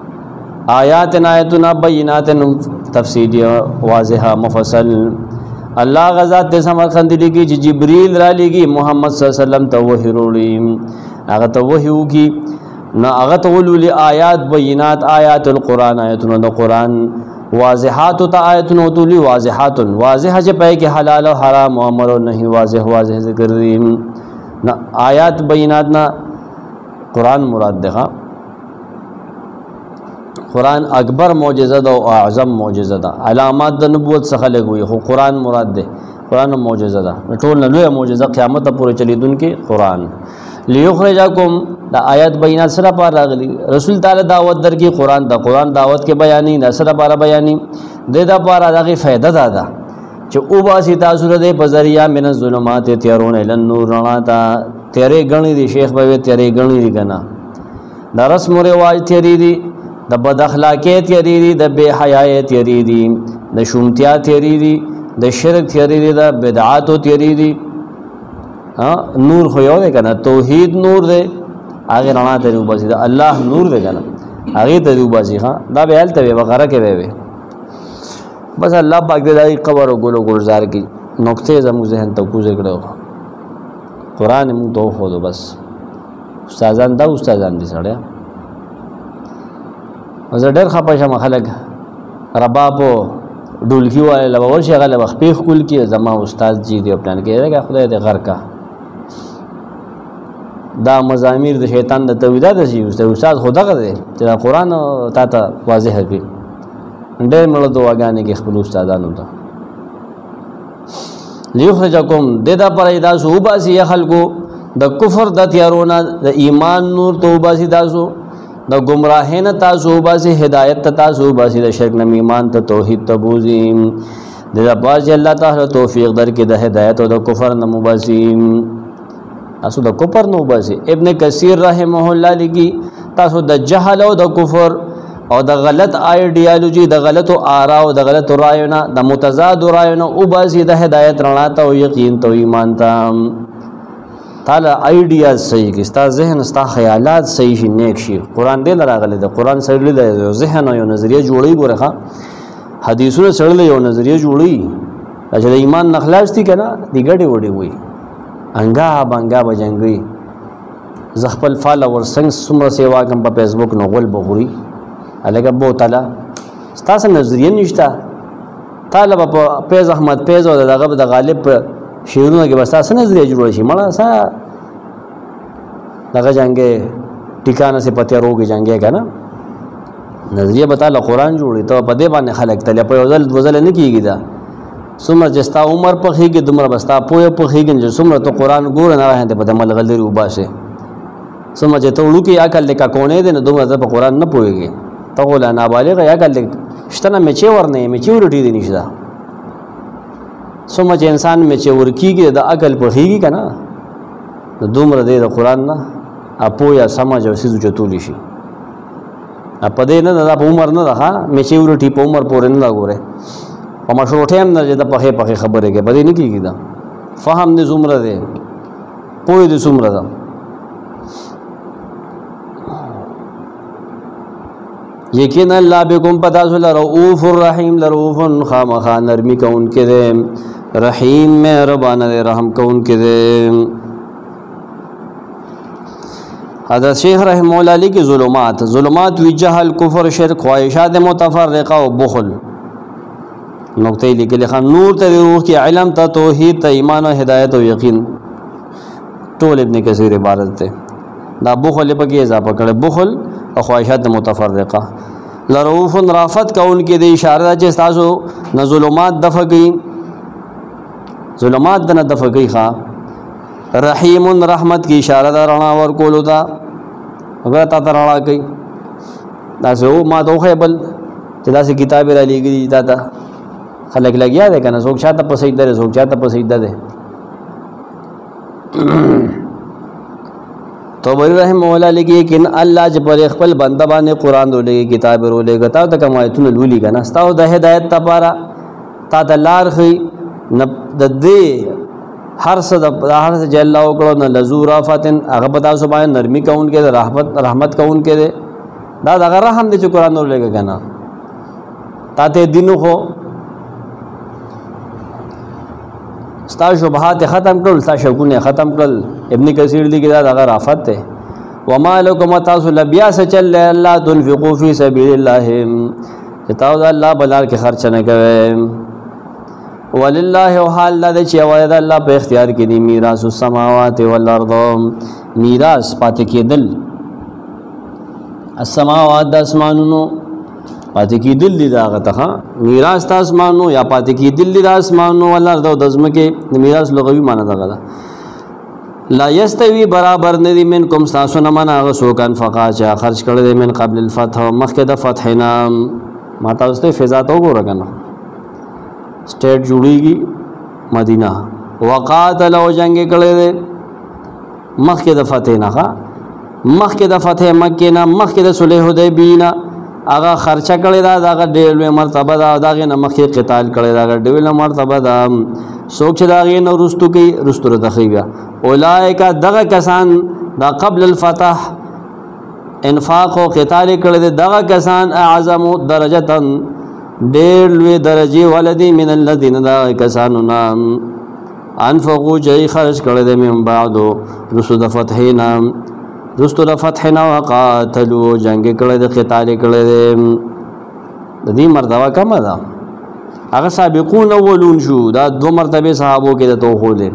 آیات آیتنا بینات تفصیلی واضحہ مفصل اللہ غزات تے سمرقند لگی جبریل را لگی محمد صلی اللہ علیہ وسلم تو وحی روڑی اگر تو وحی ہوگی نا اگر تو لی آیات بینات آیات القرآن آیتنا دا قرآن واضحات تا آیتنا تو لی واضحات واضح جب ہے کہ حلال و حرام و امر و نہیں واضح واضح ذکر دی نا آیات بینات نا قرآن مراد دکھا قرآن اکبر معجزہ دا و اعظم معجزہ دا علامات دا نبوت سخلق ہوئی خو قرآن مراد دے قرآن معجزہ دا ٹول نلوے معجزہ قیامت پورے چلی دن کے قرآن لیخرجکم دا آیات بینات سرا پار راغلی رسول تعالی دعوت در کی قرآن دا قرآن دعوت کے بیانی دا سرا پارا بیانی دے دا پارا دا غی فیدہ دا دا چو او باسی تاثر دے پذریعہ من الظلمات تیرون الان نور رناتا تیرے گنی دی شیخ بھائی تیرے گنی دی گنا دا رسم و رواج تیری دی دا بد اخلاقی تیری دی دا بے حیائی تیری دی دا شومتیا تیری دی دا شرک تیری دی دا بدعات تیری دی نور خویو دے کنا توحید نور دے آگے رنا تیری اوباسی دا اللہ نور دے کنا آگے تیری اوباسی دا بے حل تبے بقرہ کے بے بس اللہ پاک دے دائی قبر و گل و گلزار کی نکتے زمو ذہن تو کو ذکر ہو قرآن مو تو خودو بس استازان دا استازان دی سڑیا وزر ډېر خپه شم خلک رباب او ډولکی والے لبا ورشي هغه وخت پیخ کول کی زما استاد جی دی پلان کې دا خدای دې غر کا دا مزامیر د شیطان د تویدات شي استاد خدا غره چې قرآن تا ته واضح کړي ډېر مړو دعاګانې کې خپل استادانو ته لیخرجکم ددا پر ایدا سو باسی خلکو د کفر د تیارونه د ایمان نور توباسی تاسو دا گمراہین تاسو باسی ہدایت تاسو باسی دا شرک نم ایمان تا توحید تبوزیم دا باسی اللہ تعالی توفیق در کی دا ہدایت و دا کفر نمو باسیم تاسو دا کفر نمو باسی ابن کثیر رحمہ اللہ لگی تاسو دا جہل و دا کفر او دا غلط آئیڈیالوجی دا غلط آرا و دا غلط رائیونا دا متضاد رائیونا او باسی دا ہدایت رناتا و یقین تو ایمان تا تعالی آئیڈیاز صحیح کی ستا ذہن ستا خیالات صحیح شي نیک شي قرآن دې لراغلی د قرآن سره د ذهن او نظریه جوړی ګوره ښه حدیثونه سره یو نظریه جوړی چې د ایمان نخلاص دي کنه دی ګډي وډي وي انګا بنګا بجنګي ز خپل فالوور څنګه څومره سیوا کوم په فیسبوک نو غول بغوري الګا بو تعالی ستا سره نظریه نشته طالب په پیز احمد پیز او دغه د غالب شیرونه کې بس تاسو نظریه جوړ شي مړه سا دغه جنگه ټیکانه سے پته روګي جنگه کنه نظریه بتاله قرآن جوړي ته په دې باندې خلق تل په وزل وزل نه کیږي دا څومره جستا عمر په خېږي دومره بستا پوهه په خېږي چې څومره ته قرآن ګور نه راهنده په دمل غلري وباسه څومره چې ته وړو کې عقل لیکا کونه دې نه دومره په قرآن نه پوهيږي ته ولا نابالغ عقل شتنه مچې ورنه میچورټي دي نشدا څومره چې انسان میچور کیږي د عقل په خېږي کنه د دومره د قرآن نه اپو یا سمجھ او سيزو چتولی شي په دې نه د عمر نه ده میچورټي په عمر پورې نه لګوره او مشروطه هم نه د پخې پخې خبره کې بدې نه کیږي دا فهم دې زمره ده پوهې دې زمره ده یقین اللہ بکم پتا سو لرؤوف الرحیم لرؤوف خامخا نرمی کا ان کے دے رحیم مہربان دے رحم کا ان کے دے حضرت شیخ رحمہ اللہ علیہ کی ظلمات وی جہل کفر شرک خواہشات متفرقہ و بخل نقطہ لکھ لکھا نور تا روح کی علم تا توحید تا ایمان و ہدایت و یقین طول ابن کثیر عبارت تے دا بخل پکی اضافہ کرے بخل و خواہشات متفرقہ لرؤوف رافت کا ان کے دے اشارہ چیز تاسو نہ ظلمات دفع گئی ظلمات دنا دفع گئی خواہ رحیم رحمت کی اشارہ دا رنا ور کولو دا اگر تا تا رنا گئی تاسو ما تو خیبل چلا سے کتاب را لی گئی تا تا خلق لگیا دے کنا سوک چاہتا پسیدہ دے سوک چاہتا پسیدہ دے تو بری رحم مولا لگی کہ اللہ جب پر اخپل بندہ بانے قرآن دو لگی کتاب رو لے گا تا تک مایتون لولی گا نستاو دا ہدایت تا پارا تا تا لار خی دے ہر سے جل اللہ اکڑو نا لزو رافتن اغبتا سبائن نرمی کا ان کے دے رحمت کا ان کے دے دا دغه رحم دی چې قرآن نور لګه کنه تا ته دینو خو ستا شبهات ختم کړل ستا شکونه ختم کړل ابن کثیر دی کې دا دغه رافت ته وما لكم تاسو لبیا سچل الله تنفقوا فی سبیل الله تاسو الله بلار کې خرچ نه کوي ولله حال د چې وعده الله په اختیار کې دی میراث السماوات والارض میراث پاتې کېدل السماوات د اسمانونو پاتې کېدل دي داغه ته میراث د اسمانونو یا پاتې کېدل دي د اسمانونو والارض د ځمکه میراث لغوي معنی دغه ده لا یستوی برابر ندی منکم تاسو نه من هغه څوک انفقا چې خرج کړی دی من قبل الفتح مخکې د فتح نه ما تاسو ته فضا ته وګوره کنه سټیټ جوړیږي مدینه وقاتل او جنگ کړی دی مخکې د فتح نه مخکې د فتح مکه نه مخکې د صلح حدیبیه نه هغه خرچه کړی دا هغه ډېر لوی مرتبه ده دغه نه مخکې قتال کړی دا هغه ډېر لوی مرتبه ده څوک چې دغه نه رستو کوي رستو رتخی بیا اولئک دغه کسان دا قبل الفتح انفاق او قتال کړی دغه کسان اعظم درجه ډېر لوی درجه ولدي من الذين دا کسانو نام انفقوا جای خرج کړی من بعد رسو د فتحنا رستو د فتحنا وقاتلوا جنگ کړی د قتال کړی د دې مرتبه کم ده هغه سابقون اولون شو دا دو مرتبه صحابو کې د توخو دي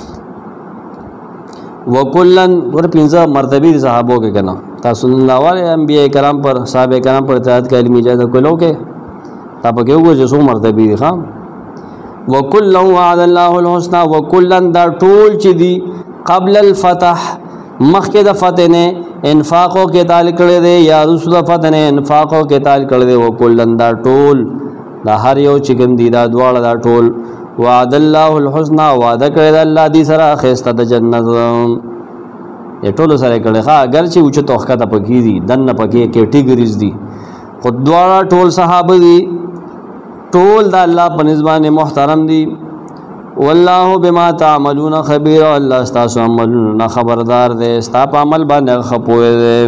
وکلن ور پنځه مرتبه صحابو کې کنه تاسو الله والے انبیاء کرام پر صحابه کرام پر اطاعت کې علمي اجازه کولو کې تا په کې وګورئ چې څو مرتبه دي ښا وکلن وعد الله الحسنى وکلن دا ټول چې دي قبل الفتح مخکې د فتح نه انفاق او قتال کړی دی یا رسول فتح نه انفاق او قتال کړی دی وکلن دا ټول دا هر یو چې کوم دي دا دواړه دا ټول وعد الله الحسنى وعده کړی دی الله دې سره خسته د جنت یې ټول سره کړی ښه اگر چې اوچ توخه ته پکې دي دنه پکې کیټګریز دي خو دواړه ټول صحابه دي ټول د الله په نسبت محترم دي والله بما تعملون خبير الله استاسو عملونه خبردار دی ستا په عمل باندې خپوي دی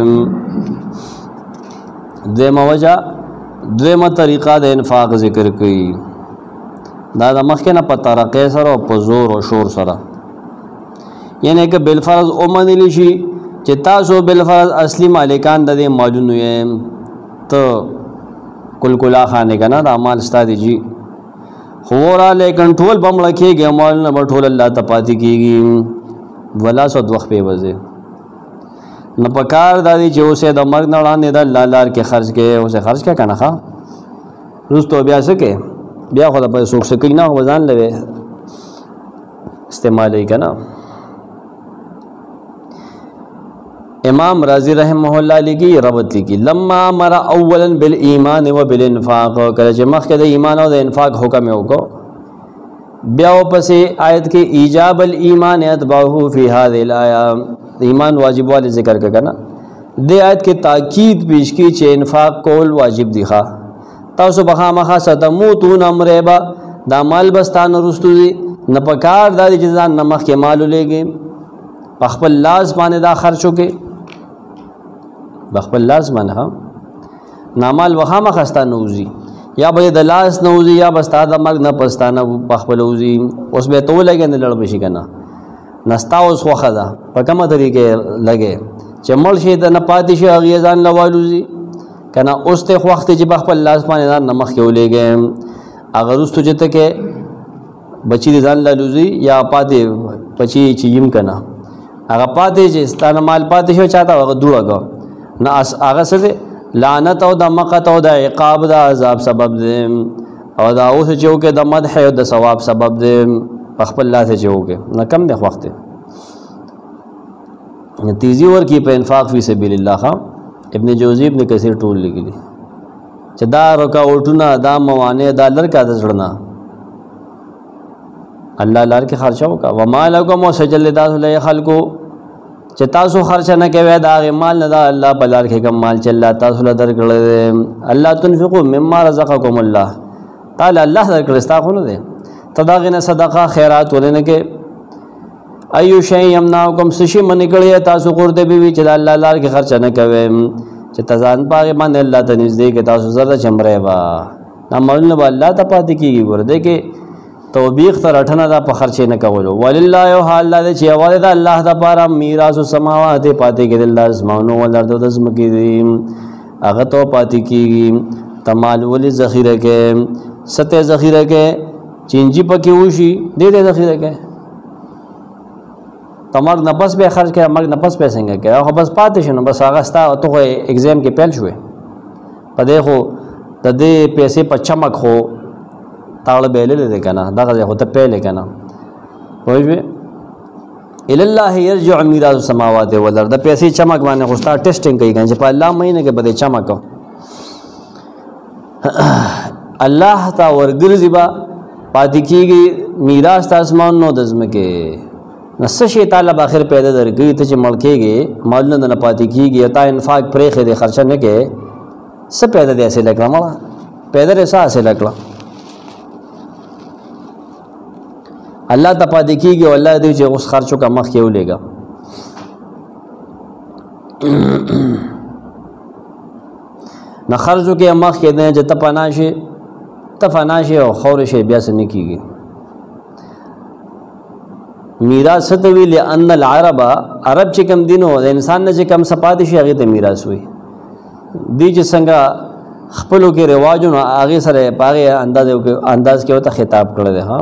دیمه وجه دیمه طریقه د انفاق ذکر کړي دا د مخکې نه په طرقې سره او په زور او شور سره یعنی که بالفرض اومنلی شي چې تاسو بالفرض اصلي مالکان د دې مالونو یې ته کلکلا خانه کنه د اعمال ستادي جی خورا لیکن ټول بمړه کېږي مال نه ټول الله ته پاتې کېږي ولا سود وخت په وځي نه پکار دادی چې اوسه د مرګ نه وړاندې د الله لار کې خرج کې اوسه خرج کې کنه ښا روستو بیا سکے بیا خو د په سوک سکې نه وزن لوي استعمال یې کنه امام رازی رحمه الله لګي ربط لګي لما امر اولا بالایمان وبالانفاق کله چې مخکې د ایمان او د انفاق حکم یې وکړو بیا پسې آیت کې ایجاب الایمان اتبعه فی هذه الايه ایمان واجب والی ذکر کړه د آیت کې تاکید پیش کی چې انفاق کول واجب دي ښا تاسو بخامخه ستموتون امربا دا مال بستان رستو دي نه پکار د جزان نمخ کې مال لګي خپل لاس باندې دا خرچو کې بخپل لاس باندې ها نامال وخامه خستا نوزي یا به د لاس نوزي یا بستا د مرګ نه پستانه بخپل وزي اوس به تو لګي نه لړ بشي کنه نستا اوس خوخه ده په کومه طریقې لګي چې مړ شي د نه پاتې شي هغه ځان لوالوزي کنه اوس ته وخت چې بخپل لاس باندې نمخ کې ولېږي اگر اوس ته چې ته بچی ځان لوزي یا پاتې بچی چې يم کنه هغه پاتې چې ستانه مال پاتې شو چاته هغه دوړه نه هغه څه لعنت او د مقت او د عقاب د عذاب سبب دی او دا اوس چې وکي د مدح او د ثواب سبب دی خپل الله ته چې وکي نه کم دی وخت تیزی ور کی په انفاق فی سبیل الله ابن جوزی ابن کثیر ټول لګلی چې دا رکاوټونه دا موانع دا لړکا د زړه الله لار کې خرچه وکا وما لکم وسجل ذات خلقو چې تاسو خرچه نه کوي دا مال نه دا الله په لار کې کوم مال چې الله تاسو له درکړل الله تنفقوا مما رزقکم الله تعالی الله درکړل تاسو نه دي تداغنه صدقه خیرات ولنه کې ایو شی یمنعکم سشی من کړی تاسو قرطبی وی چې الله لار کې خرچه نه کوي چې تزان پاغه باندې الله ته نږدې کې تاسو زړه چمره با عملونه به الله ته پاتې کیږي ورته کې توبېخ تر اٹھنه دا په خرچې نه کولو ولله یو حال دا چې اواله دا الله د پاره میراث السماوات پاتې کې الله اسمانو ولر د زمکې دي هغه ته پاتې کیږي تمال ولې ذخیره کې سته ذخیره کې چینجی پکې وشي دې ذخیره کې تمر نفس به خرج کې مرګ نفس به څنګه کې هغه بس پاتې شنو بس هغه ستا ته ایگزام کې پیل شوې په دې خو د دې پیسې په چمک خو تاړه بیلې ده کنه دغه خو ته پیلې کنه وایي الی الله یرجع میراث السماوات والارض د پیسې چمک باندې خو ستا ټیسټینګ کوي چې په الله مینه کې بده چمک الله تا ورګرځي با پاتې کیږي میراث د اسمان نو د ځمکې نس شي تعالی باخر پیدا درګي ته چې ملکيږي مالونه نه پاتې کیږي تا انفاق پرې خې خرچه نه کې څه پیدا دي اصل کړه مړه پیدا رسا اصل کړه الله ته پاتې کیږي او الله دې چې اوس خرچو کا مخ کې ولېګا نه خرچو کې مخ کې نه چې تپناشي او خور شي بیا څه نه کیږي میراث ته وی لئن العرب عرب چې کم دینو د انسان نه چې کم سپات شي هغه ته میراث وي دی چې څنګه خپلو کې رواجونه هغه سره پاره انداز کې وته خطاب کړل دی ها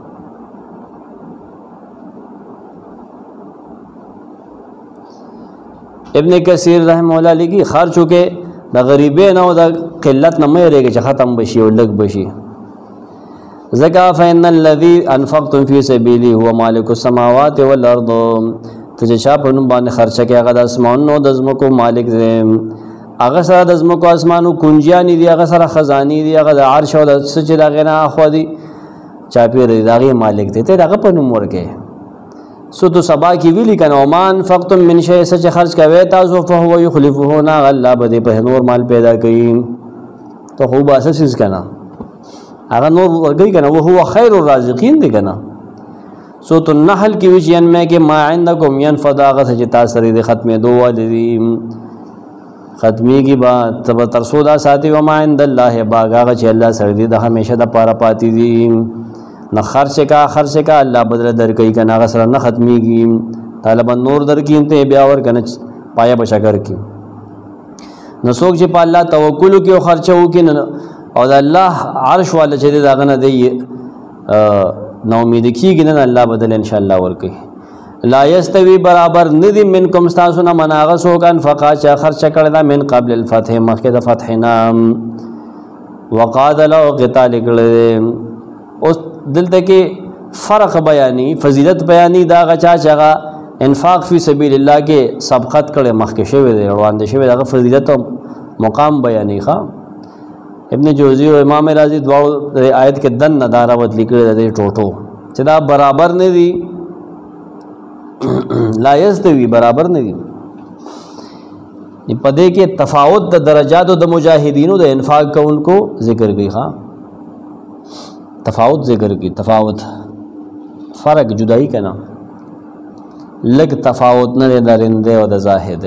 ابن کثیر رحم الله لګي خرچو کې د غریبین او د قلت نه مې رېږي چې ختم بشي او لګ بشي زکا فإن الذي أنفقتم في سبيله هو مالك السماوات والأرض تجشا پنو باندې خرچه کې هغه د اسمانونو د ځمکو مالک دی هغه سره د ځمکو اسمانو کنجیانی دی هغه سره خزانی دی هغه د عرش او د سچ د غنا اخو دی چاپی دغه مالک دی ته هغه پنو ورکه سو تو سبا کی ویلی کنه اومان فقتم من شیء سچ خرچ کوي تاسو فهو يخلفه نا الله بده په نور مال پیدا کوي تو خوب اساس کنا هغه نور ورګي کنه او هو خیر الرازقین دی کنه سورۃ النحل کی وجین میں کہ ما عندکم ينفد هغه چې تاسو لري ختمه دوه دي ختمی کی بات تب ترسودا ساتي و ما عند الله باغ هغه چې الله سره دي د همیشه د پاره پاتې دي نه خرچ کا الله بدل درکې کنه هغه سره نه ختميږي طالب نور درکې ته بیا ور کنه پایا بشکر کی نو څوک چې په الله توکل کوي او خرچو کوي او د الله عرش والا چې داغه نه دی نو امید کیږي نه الله بدل ان شاء الله ورکي لا یستوی برابر ندی منکم استاسنا مناغه سوکان فقا چا خرچ کړه من قبل الفتح مخکې د فتح نام وقاتل او قتال کړه اوس دلته کې فرق بیانی فضیلت بیانی دا غچا چغه انفاق فی سبیل الله کې سبقت کړه مخکې شوی دی روان دي شوی دا فضیلت او مقام بیانی ښا ابن جوزی او امام رازی دواړو آیت کې دن نداروت لیکل دي ټوټو چې دا برابر نه دي لا یستوی برابر نه دي پدې کې تفاوت د درجات او د مجاهدینو د انفاق کوونکو ذکر کوي ها تفاوت ذکر کی تفاوت فرق جدائی کنا لگ تفاوت نه د رنده او د زاهد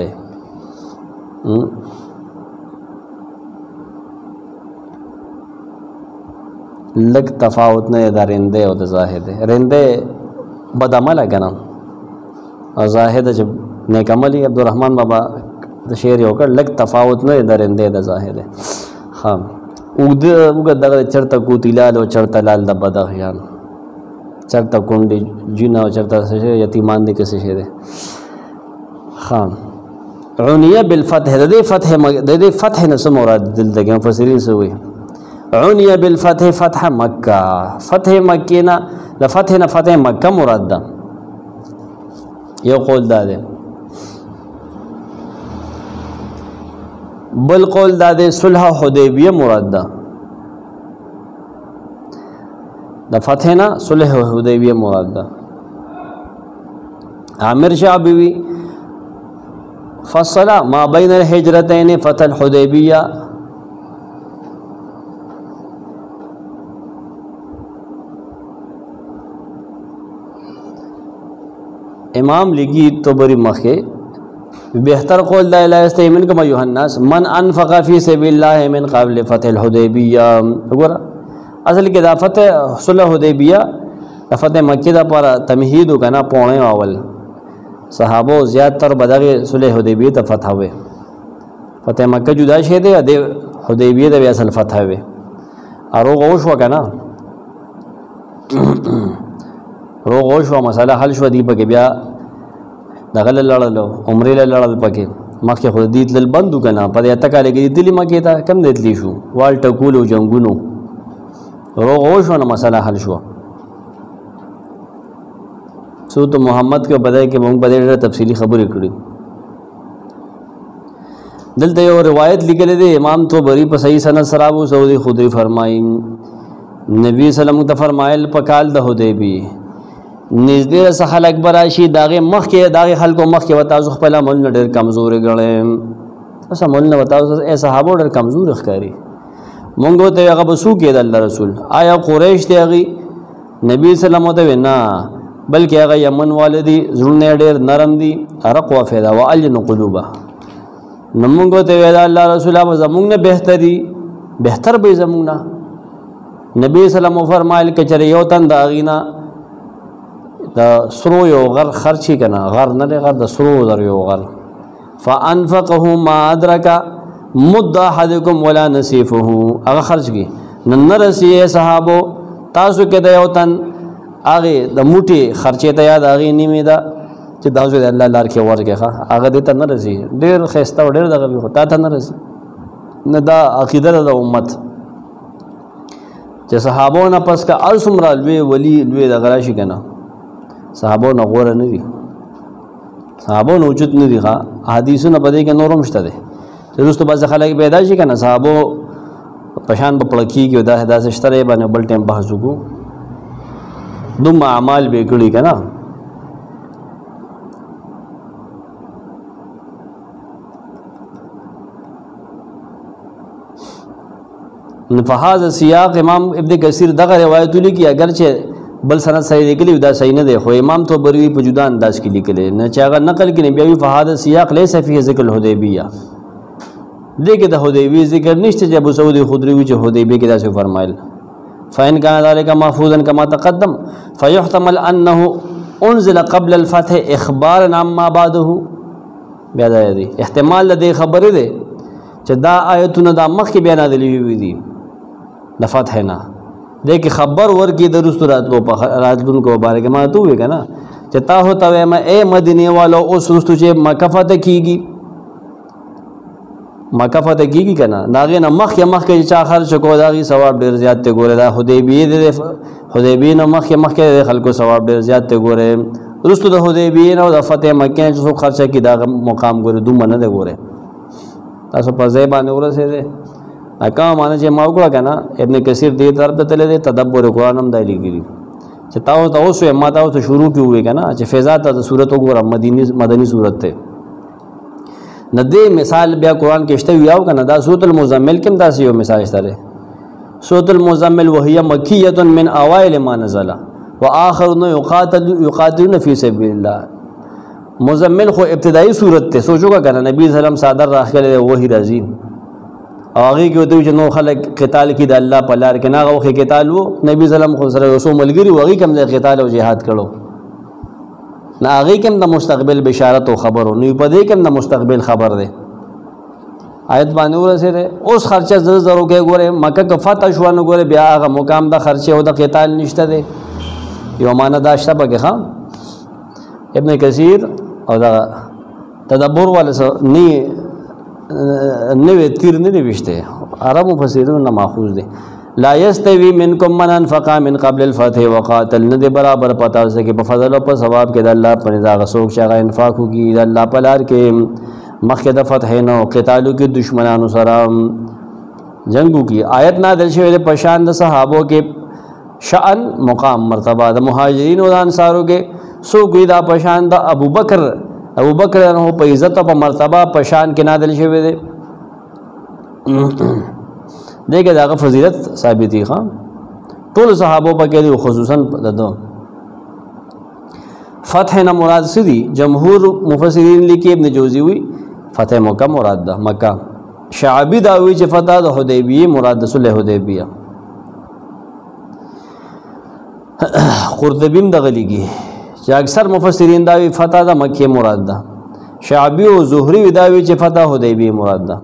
لگ تفاوت نه د رنده او د زاهد رنده بد عمل کنا او زاهد چې نیک عملی عبدالرحمن بابا د شعر یو کړ لگ تفاوت نه د رنده د زاهد ها وګ دغه چرته کوتیلال او چرته لال د بدخیان چرته کونډي جنا او چرته یتیمان دي کیسه شه ده خام عنیه بالفتح د فتح نه سم مراد دلته مفسرین سوې عنیه بالفتح فتح مکه فتح مکه نه د فتح نه فتح مکه مراد ده یو قول ده بل قول دا دے صلح حدیبیہ مراد دا فتح نا صلح حدیبیہ مراد دا عامر شعبی فصل ما بین الحجرتین فتح الحدیبیہ امام لگی تو بری مخے بهتر قول دا لا یستیمنکم ایها الناس من انفق فی سبیل الله من قبل فتح الحدیبیہ. وګوره اصل کې دا فتح صلح حدیبیہ د فتح مکه دا پر تمهید وکنا پونه اول صحابه زیات تر بدغه صلح حدیبیہ ته فتح وې. فتح مکه جدا شه دی د حدیبیہ د اصل فتح وې اروغ وش وکنا روغ وش و مساله حل شو دی په بیا دغه لړلو عمرې لړل پکې مخکې خو دې تل بندو کنه په دې تکاله کې دلی مکه ته کم دتلی شو وال ټکول او جنگونو روغ وش و مساله حل شو. سورۃ محمد کې بدای کې موږ په دې تفصیلی خبرې کړې. دلته یو روایت لیکل دی امام طبری په صحیح سند سره ابو سعود خدری فرمایي نبی صلی الله علیه وسلم ته فرمایل په کال د حدیبیه نږدې رسه خلک به راشي داغې مخکې داغې خلکو مخکې به تاسو خپل عملونه ډېر کمزوري ګڼئ. تاسو عملونه به تاسو ای صحابو ډېر کمزوري ښکاري. مونږ ورته هغه به څوک یې د الله رسول آیا قریش دی هغې نبي سلم ورته ویل نه بلکې هغه یمن واله دي زړونه ډېر نرم دي ارق وافده و الین قلوبه. نو مونږ ورته ویل الله رسول به زمونږ نه بهتر به زمونږ نه. نبي سلم فرمایل که چېرې یو تن د هغې نه د سرو یو غر خرچی کنه غر نه دی غر د سرو زر یو غر فانفقه ما ادرک مد احدکم ولا نصیفه هغه خرچ کی نن رسی صحابو تاسو کې د یو تن هغه د موټي خرچې ته یاد هغه نیمه ده چې تاسو د الله لار کې ورګه هغه دې ته نه رسی ډیر خسته ډیر دغه خو تا ته نه رسی نه دا عقیده د امت چې صحابو نه پس کا ارسمرا لوی ولی لوی د غراشي کنه صحابو نه غوره نه دي صحابو نه وجود نه دي حدیثونه په دې کې نورم شته دي چې رسو بعض خلک پیدا شي کنه صحابو پشان په پړکی کې دا داسې شتره باندې بل ټیم بحث وکړو دوم اعمال به کړی کنه. فهذا سیاق امام ابن کثیر دغه روایت لیکي اگرچه بل سند صحیح لیکلی دا صحیح نه دی خو امام طبری په جدا انداز کې لیکلی نه چې هغه نقل کړي بیا وی فهذا سیاق ليس فيه ذکر الحدیبیہ دغه د حدیبیہ ذکر نشته چې ابو سعود خدری وی چې حدیبیہ کې دا څه فرمایل فإن كان ذلك محفوظا كما تقدم فيحتمل أنه أنزل قبل الفتح إخبارا عما بعده. بیا دا دی احتمال دې خبره ده چې دا آیتونه دا مخکې بیان نازلې وي دي د فتح نه دې کې خبر ورکی د رسول راتلونکو مبارک ما ته وی کنه چې تا هو ته ما اے مدینه والو اوس رسول چې مکه فتح کیږي مکه فتح کیږي کنه داغه نه مخکې چا خرچ کو داغي ثواب ډیر زیات ته ګوره دا حدیبیه نه مخکې خلکو ثواب ډیر زیات ته ګوره رسول د حدیبیه او د فتح مکه چې څو خرچه کی دا مقام ګوره دومره نه ګوره تاسو په ځای باندې ورسېده اکا معنی چې ما وکړه کنه ابن کثیر دې طرف ته تللی تدبر قرآن هم دی لیکلی چې تاسو ته اوس ما تاسو شروع کیږي کنه چې فیضات د صورت وګوره مدنی صورت ته نه دې مثال بیا قرآن کې شته یاو کنه دا سورۃ المزمل کې داسې یو مثال شته سورۃ المزمل وهي مکیه من اوائل ما نزل واخرون یقاتلون فی سبیل الله. مزمل خو ابتدائی صورت ته سوچو کا کنه نبی صلی الله علیه وسلم صادر راخله وحی راځي او هغه کې دوی چې نو خلک قتال کې د الله په لار کې نه غوخه قتال وو نبی صلی الله علیه وسلم خو سره رسول ملګری وغي کوم د قتال او جهاد کړو نه هغه کوم د مستقبل بشارت او خبرو نه په دې کوم د مستقبل خبر ده آیت باندې ورسېده اوس خرچه زرو کې ګوره مکه کې فتح شو نه ګوره بیا هغه مقام د خرچه او د قتال نشته ده یو معنا دا شته بګه خام ابن کثیر او دا تدبر والا نوی تیر نه وشته عرب مفسرون نه ماخوذ دي لا یستوی منکم من انفق من قبل الفتح وقاتل نه برابر پتا وسه کې په فضل او په ثواب کې د الله په رضا غسوک شغه انفاق کوي د الله په لار کې مخکې د فتح نه او قتالو کې دشمنانو سره جنگو کی آیت نازل شوه په شان د صحابو کې شأن مقام مرتبه د مهاجرین او انصارو کې سو کوي دا په شان د ابوبکر نه په عزت او په مرتبه په شان کې نازل شوه دي دغه دغه فضیلت ثابتې ښه ټول صحابو په کې خصوصا ددو فتح نه مراد څه دي؟ جمهور مفسرین لیکي ابن جوزی وی فتح مکه مراد ده مکه. شعبی دا وی چې فتح د حدیبیه مراد د صلح حدیبیه. قرطبی هم دغه لیکي چې اکثر مفسرین دا وی فتح د مکه مراد ده. شعبی او زهری وی دا وی چې فتح حدیبیه مراد ده.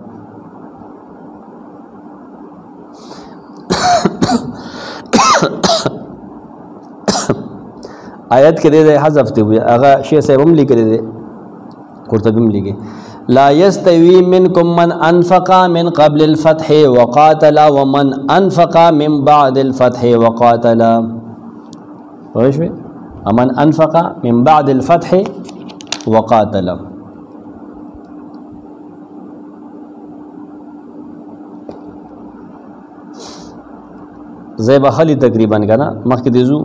آیت کې دې حذف دی هغه شی صاحب هم لیکلی دی قرطبی هم لیکي لا یستوی منکم من انفق من قبل الفتح وقاتل ومن انفق من بعد الفتح وقاتل. وایش من انفق من بعد الفتح وقاتل. زیبا خلی تقریبا کنا مخکې دیزو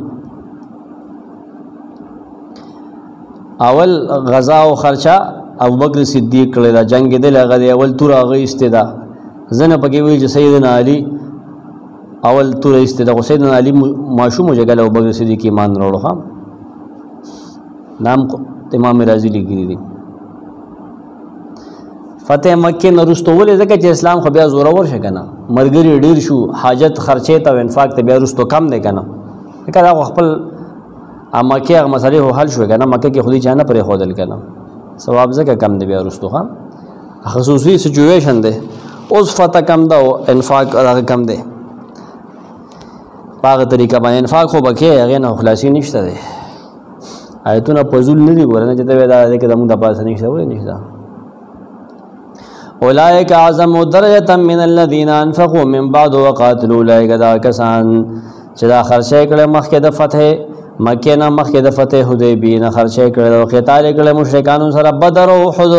اول غزا او خرچا ابو بکر صدیق کړی دا جنگ دی لغه دی اول تور هغه استدا زنه پکې وی چې سیدنا علی اول تور استدا خو سیدنا علی ماشوم جګل ابو بکر صدیق ایمان وروړو هم نام امام رازی لیکلی دی. فتح مکه نرستو ولې ځکه چې اسلام خو بیا زورور شي کنه مرګري ډیر شو حاجت خرچه ته انفاق ته بیا رستو کم دی کنه کله خپل مکه هغه مسلې حل شو کنه مکه کې خودي چانه پرې خودل کنه ثواب ځکه کم دی بیا رستو ها خصوصي سچويشن دی اوس فتح کم دا او انفاق هغه کم دی په طریقه باندې انفاق خو بکې هغه نه خلاصي نشته دی آیتونه پزول نه دی ګورنه چې ته دا کې دمو د پاسه نشته وای نشته. اولئک اعظم درجه من الذين انفقوا من بعد وقاتلوا. اولئک دا کسان چې دا خرچه کړه مخکې د فتح مکه نه مخکې د فتح حدیبیه نه خرچه کړه او قتال کړه مشرکانو سره بدر او احد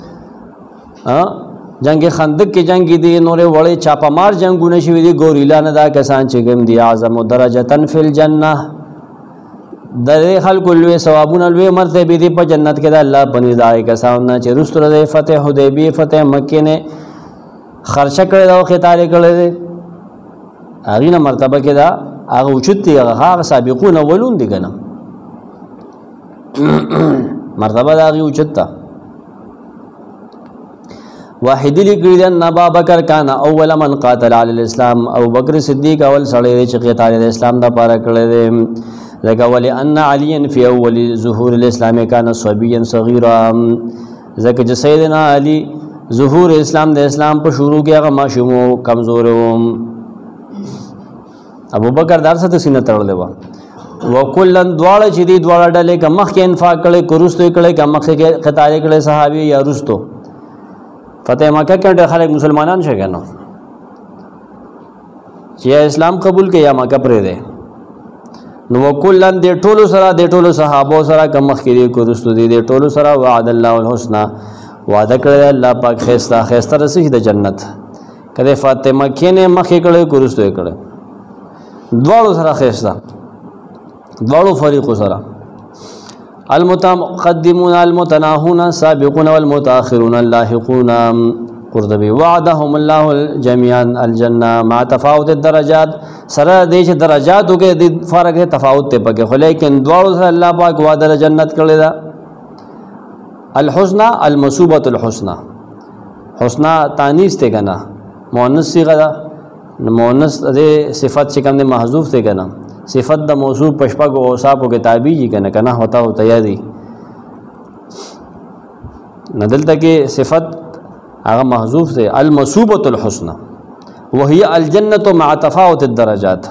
جنگ خندق کې جنگ دي نورې وړې چاپمار جنگونه شوي دي ګوریلا نه دا کسان چې ګم دي اعظم درجه فی الجنه د خلق لوی ثوابونه لوی مرتبه دي په جنت کې د الله پنځه دای کسان چې رسول د فتح حدیبیه فتح مکه نه خرچه کړه او قتال کړه هغه نه مرتبه کې دا هغه اوچتي هغه سابقون اولون دي کنه مرتبه دا هغه اوچتا. واحد لیکلی دی ان ابا بکر کان اول من قاتل علی الاسلام. ابو بکر صدیق اول سړی چې قتال د اسلام د پاره کړی دی لکه ولی ان علی فی اول ظهور الاسلام کان صبیا صغیرا ځکه چې سیدنا علی ظهور اسلام د اسلام په شروع کې هغه ماشوم کمزور و. ابو بکر دار څه سینه تړلې و وکلن دواړه چې دی دواړه ډلې که مخکې انفاق کړي کورستو کړي که مخکې قتال کړي صحابي یا رستو فتح مکه کې ډېر خلک مسلمانان شي کنه چې اسلام قبول کړي یا مکه پرې ده نو وکلن دې ټولو سره دې ټولو صحابو سره که مخکې دی کورستو دی دې ټولو سره وعد الله الحسنى وعده کړی الله پاک خیسته خیسته رسېږي د جنت کله فتح مکه نه مخکې کړي کورستو کړي دوالو سره خیسته دوالو فریقو سره المتقدمون المتناهون السابقون والمتاخرون اللاحقون. قرطبی وعدهم الله جميعا الجنه مع تفاوت الدرجات سره دې چې درجاتو کې فرق ہے تفاوت ته پکې خو لیکن دوالو سره الله پاک وعده جنت کړی دا. الحسنى المصوبه الحسنى حسنى تانیث ته کنه مؤنث صيغه ده مؤنث دې صفت چې کوم محذوف ته کنه صفت د موصوف پشپغ او صاحب کې تابع جی کنه کنه ہوتا یادی ندلته کې صفت هغه محذوف ته المصوبه الحسنى وهي الجنه مع تفاوت الدرجات.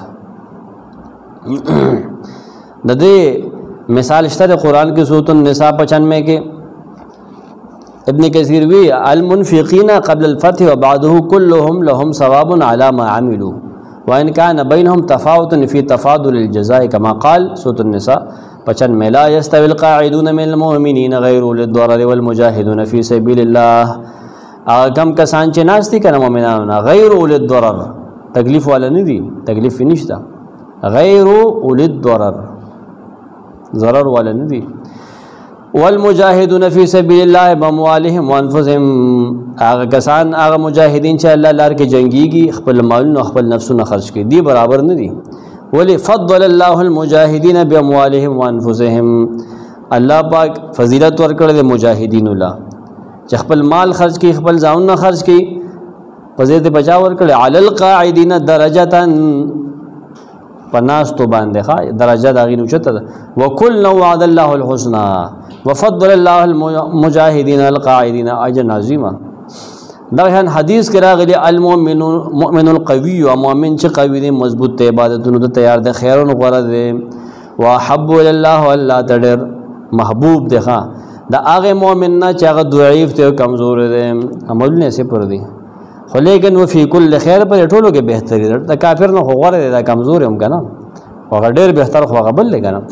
د دې مثال شته قرآن کې سورۃ النساء 95 کې ابن کثیر وی المنفقین قبل الفتح وبعده كلهم لهم ثواب على ما عملوا وان كان بينهم تفاوت في تفاضل الجزاء كما قال سورۃ النساء 95 لا يستوي القاعدون من المؤمنين غير اولي الضرر والمجاهدون في سبيل الله. کم کسان چې ناشتي کنه مؤمنانو غیر اولي الضرر تکلیف والا نه دي تکلیف نشته غیر اولي الضرر ضرر والا نه دي والمجاهدون في سبيل الله باموالهم وانفسهم هغه کسان هغه مجاهدین چې الله لار کې جنگيږي خپل مالونه خپل نفسونه خرج کړي دي برابر نه دي. ولی فضل الله المجاهدين باموالهم وانفسهم الله پاک فضیلت ورکړي د مجاهدین الله چې خپل مال خرج کړي خپل ځان نه خرج کړي په ځای ته بچا ورکړي علی القاعدین درجه پناس تو باندې ښه درجه دا غي نوچته وکل وعد الله الحسنى وفضل الله المجاهدین القاعدین اجر عظیما دا حدیث کې راغلی المؤمن القوی او مؤمن چې قوي دی مضبوط ته عبادتونو ته تیار دی خیرونو غوړه دی واحب الله الله تدر محبوب دی ښا دا هغه مؤمن نه چې هغه ضعیف ته کمزور دی عملونه سي پر دی خو لیکن وفي كل خیر پر ټولو کې بهتري ده دا کافر نه غوړه دی دا کمزور هم کنه هغه ډېر بهتر خو هغه بل لګنه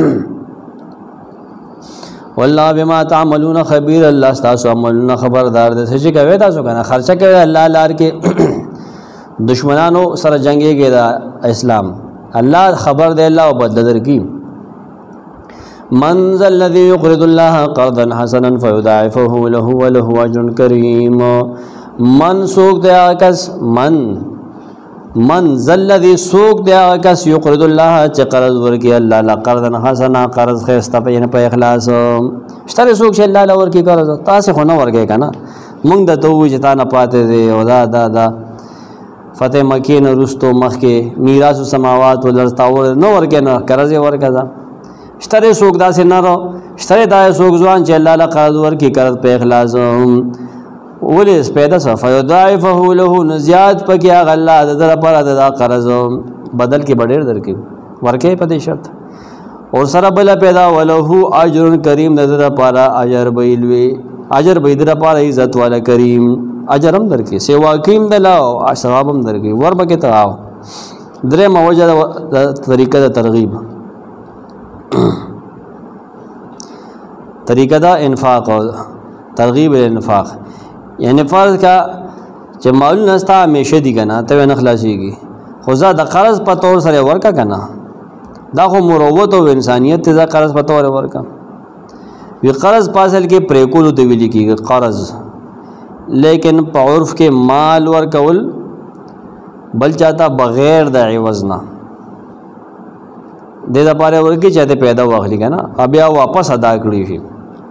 والله بما تعملون خبير الله تاسو عملونه خبردار دي چې کوي تاسو کنه خرچه کوي الله لار کې دشمنانو سره جنگيږي دا اسلام الله خبر دی الله بدل درکې من ذا الذي يقرض الله قرضا حسنا فيضاعفه له وله اجر كريم من سوق دی کس من ذا الذي سوق دی کس يقرض الله چې قرض ورکي الله لا قرضا حسنا قرض خسته په اخلاص شتره سوق چې الله لا ورکي قرض تاسو خو نه ورکي کنه موږ د تو چې تا نه پاتې دی او دا فتح مکه نه رستو مخ کې میراث السماوات ولرتاور نو ورکي نه قرض ورکا شتره سوق دا سه نه شتره دا سوق ځوان چې الله لا قرض ورکي قرض په اخلاص ولې پیدا فیضاعفه له نزیات پکې هغه الله د لپاره د قرض بدل کې ډېر درکې ورکې په دې شرط اور سره بل پیدا ولهو اجر کریم د لپاره اجر بیلوي اجر به د لپاره عزت والا کریم اجر هم درکې سیوا کیم دلا او ثواب هم درکې ور بکې ته درې موجه طریقه د ترغیب طریقه دا انفاق او ترغیب الانفاق یعنی فرض کا چې مال نستا همیشه دی کنه ته نه خلاصيږي خو زه د قرض په تور سره ورکا کنه دا خو مروت او انسانیت ته قرض په تور ورکا وی قرض پاسل کې پریکول ته ویل کېږي قرض لیکن په عرف کې مال ورکول بل چاته بغیر د عوض نه د لپاره ورکی چاته پیدا واخلي کنه بیا واپس ادا کړی شي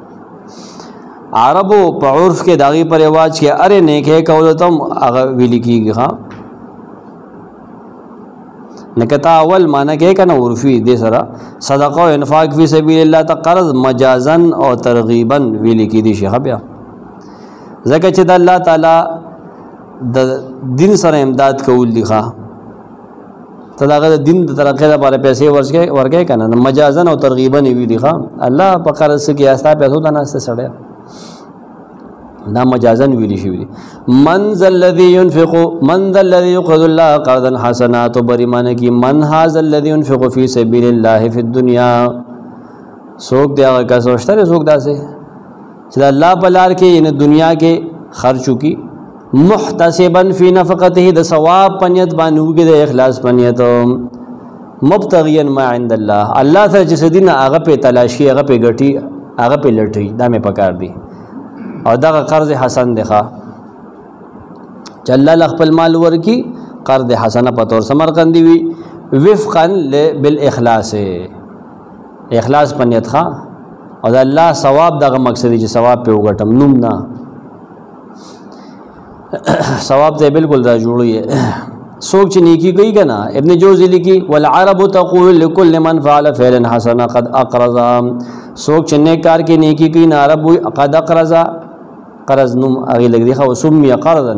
عربو په عرف کې داغي پر رواج کې اره نیکه کول تم هغه ویل کیږي ها نکتا اول معنی کې کنه عرفي دې سره صدقه او انفاق فی سبیل الله تقرض مجازن او ترغیبا ویل کی دي شي بیا ځکه چې د الله تعالی د دین سره امداد کول دي ښا تداغه د دین د ترقه لپاره پیسې ورکې کنه مجازن او ترغیبا ویل ښا الله په قرض کې استا پیسو ته نه سړیا دا مجازن ویلی شي من ذا الذي يقرض الله قرضا حسنا تو بریمانه کی من هذا الذي ينفق في سبيل الله في الدنيا سوق دی هغه کس وشتره سوق داسه چې الله په لار کې ان دنیا کې خرچ کی محتسبا في نفقته د ثواب پنیت باندې کې د اخلاص پنیت مبتغيا ما عند الله الله سره چې دین هغه په تلاشي هغه په ګټي هغه په لټي دا مې پکار دی او دا قرض حسن دی ښا چل خپل مال ورکی قرض حسنه په تور سمرقندی وی وفقا بالاخلاص اخلاص پنیت ښا او دا الله ثواب دغه مقصد چې ثواب په وګټم نوم نه ثواب ته بالکل دا جوړی سوچ نیکی گئی کنا ابن جوزی لکی والعرب تقول لكل من فعل فعلا حسنا قد اقرض سوچ نیک کار کی نیکی کی عرب قد اقرض قرض نم اغي لګ دی خو سمي قرضا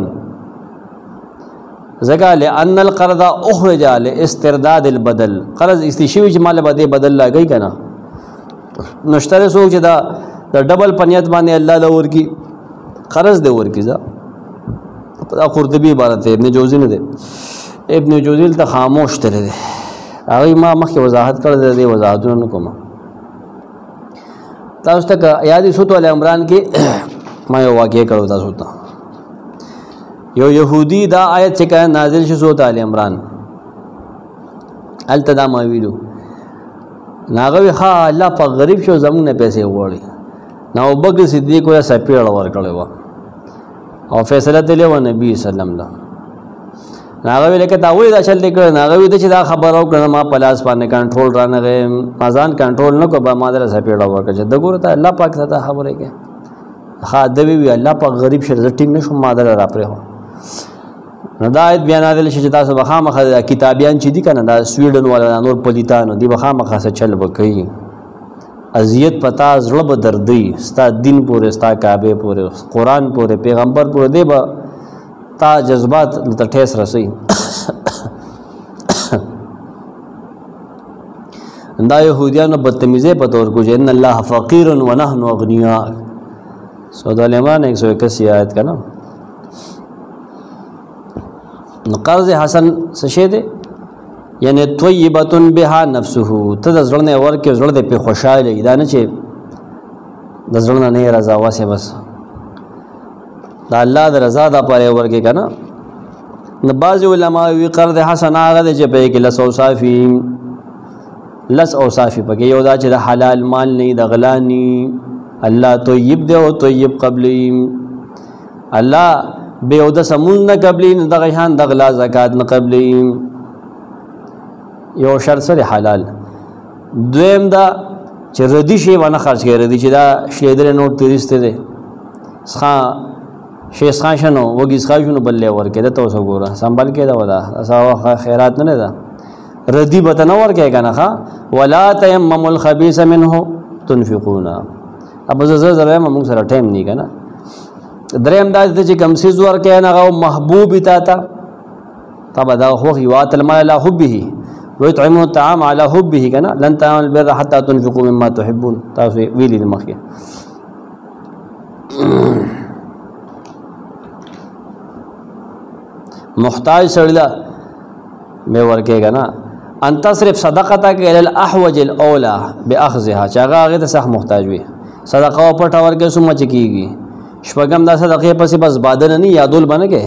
زګا لان القرض اخرج لاسترداد البدل قرض استشوی چې مال بده بدل لاګی کنا نشتره سوچ دا ډبل پنیت باندې الله لور کی قرض دی ور کی ځا قرطبی عبارت ابن جوزی نه دی ابن جوزی ته خاموش تل دی هغه ما مخکې وضاحت کړل دی وضاحتونه کوم تاسو ته یادې سوت ول عمران کې ما یو واقعې کړو تاسو ته یو يهودي دا آیت چې نازل شو سوت ال عمران التدا ما ویلو ناغوی ښا الله په غریب شو زمونږ نه پیسې وغواړي نو ابوبکر صدیق ویا سپیړ ورکړی و او فیصله تللی و نبی سلام الله هغه ویل کې دا وې دا چل دې کړ هغه وې چې دا خبر او کړه ما پلاس باندې کنټرول را نه مازان کنټرول نه کو به ما درسه پیړه ورکړه چې د ګور ته الله پاک ته خبره کې ها دوی وی الله پاک غریب شر ټینګ نشو ما در را پرې هو نو دا آیت بیان عادل شي چې تاسو بخامخه کتابیان چې دي کنه دا سویډن ولا نور پولیتانو دی بخامخه څه چل وکړي اذیت پتا زړه به دردي ستا دین پورې ستا کعبه پورې قرآن پورې پیغمبر پورې دی به تا جذبات ته ټیس رسي دا يهوديانو بدتمیزي په تور کو چې ان الله فقير ونحن اغنياء سورۃ ال عمران 181 آیت کا نا قرض حسن څه دی یعنی طیبه بها نفسه ته د زړه نه ورکې زړه دې په خوشاله دا نه چې د زړه نه رضا واسه بس دا الله د رضا د پاره ورکې کنه نو بعض علما وی قرض حسن هغه چې په کې لس او صافي پکې یو دا چې د حلال مال نه د غلا نه الله طیب دی او طیب قبلی الله به او د سمون نه قبلی د غیان د غلا زکات نه قبلی یو شرط سره حلال دویم دا چې ردی شی ونه خرج کړي ردی چې دا شیدر نوٹ تیرسته دي ښا شیخ خان شنو وګیس خاجونو بلې ورکې د توسو ګوره سنبال کې دا ودا اسا خیرات نه ده ردی به نه ورکې کنه ښا ولا تیمم الخبيث منه تنفقون اب زره موږ سره ټایم نه کنه دریم دا چې کم سیز ورکې نه غو محبوب تا تبا دا خو یوات المال لا حبه ويطعمون الطعام على حبه كنا لن تنالوا البر حتى تنفقوا مما تحبون تاسو ویلی د مخه محتاج سړی مې ورکه کنا ان تصرف صدقتك الى الاحوج الاولى باخذها چاغه هغه ته صح محتاج وي صدقه پټ ورکه سم چکیږي شپږم دا صدقه پسې بس بادن نه یادول بنګه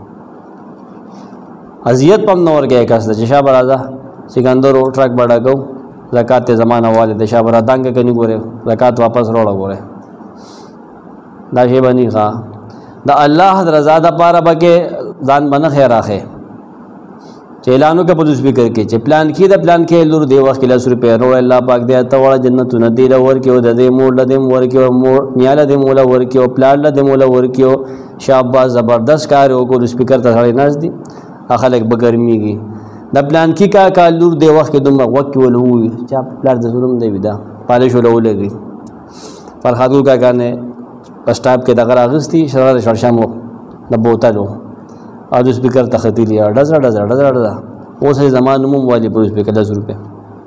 اذیت پم نور کې کس د شابه راځه سکندر ټرک بڑا کو زکات زمانہ والے د شابه را دنګ کني ګوره زکات واپس روړه ګوره دا شی بني ښا دا الله رضا د پاره بکه ځان بنه خیر اخه چیلانو کې په سپیکر کې چې پلان کې د پلان کې لور دی وخت له سر په روړ الله پاک دې ته وړه جنتونه دی لور کې او د دې مول د دې ور کې مور نیاله دې مولا ور کې او پلان له دې مولا ور کې شابه زبردست کار او کو سپیکر ته سړی ناز دي خلک بګرمیږي د پلان کې کا کالور دی وخت کې دومره وخت ولوي چې پلان د ظلم دی ودا پالش ولولېږي پر خاطر کا کنه پسټاپ کې دغه راغستی شراره شرشمو د بوتلو او د سپیکر تختی لیا ډزړه اوس زمانه مو والی پر سپیکر 10 روپے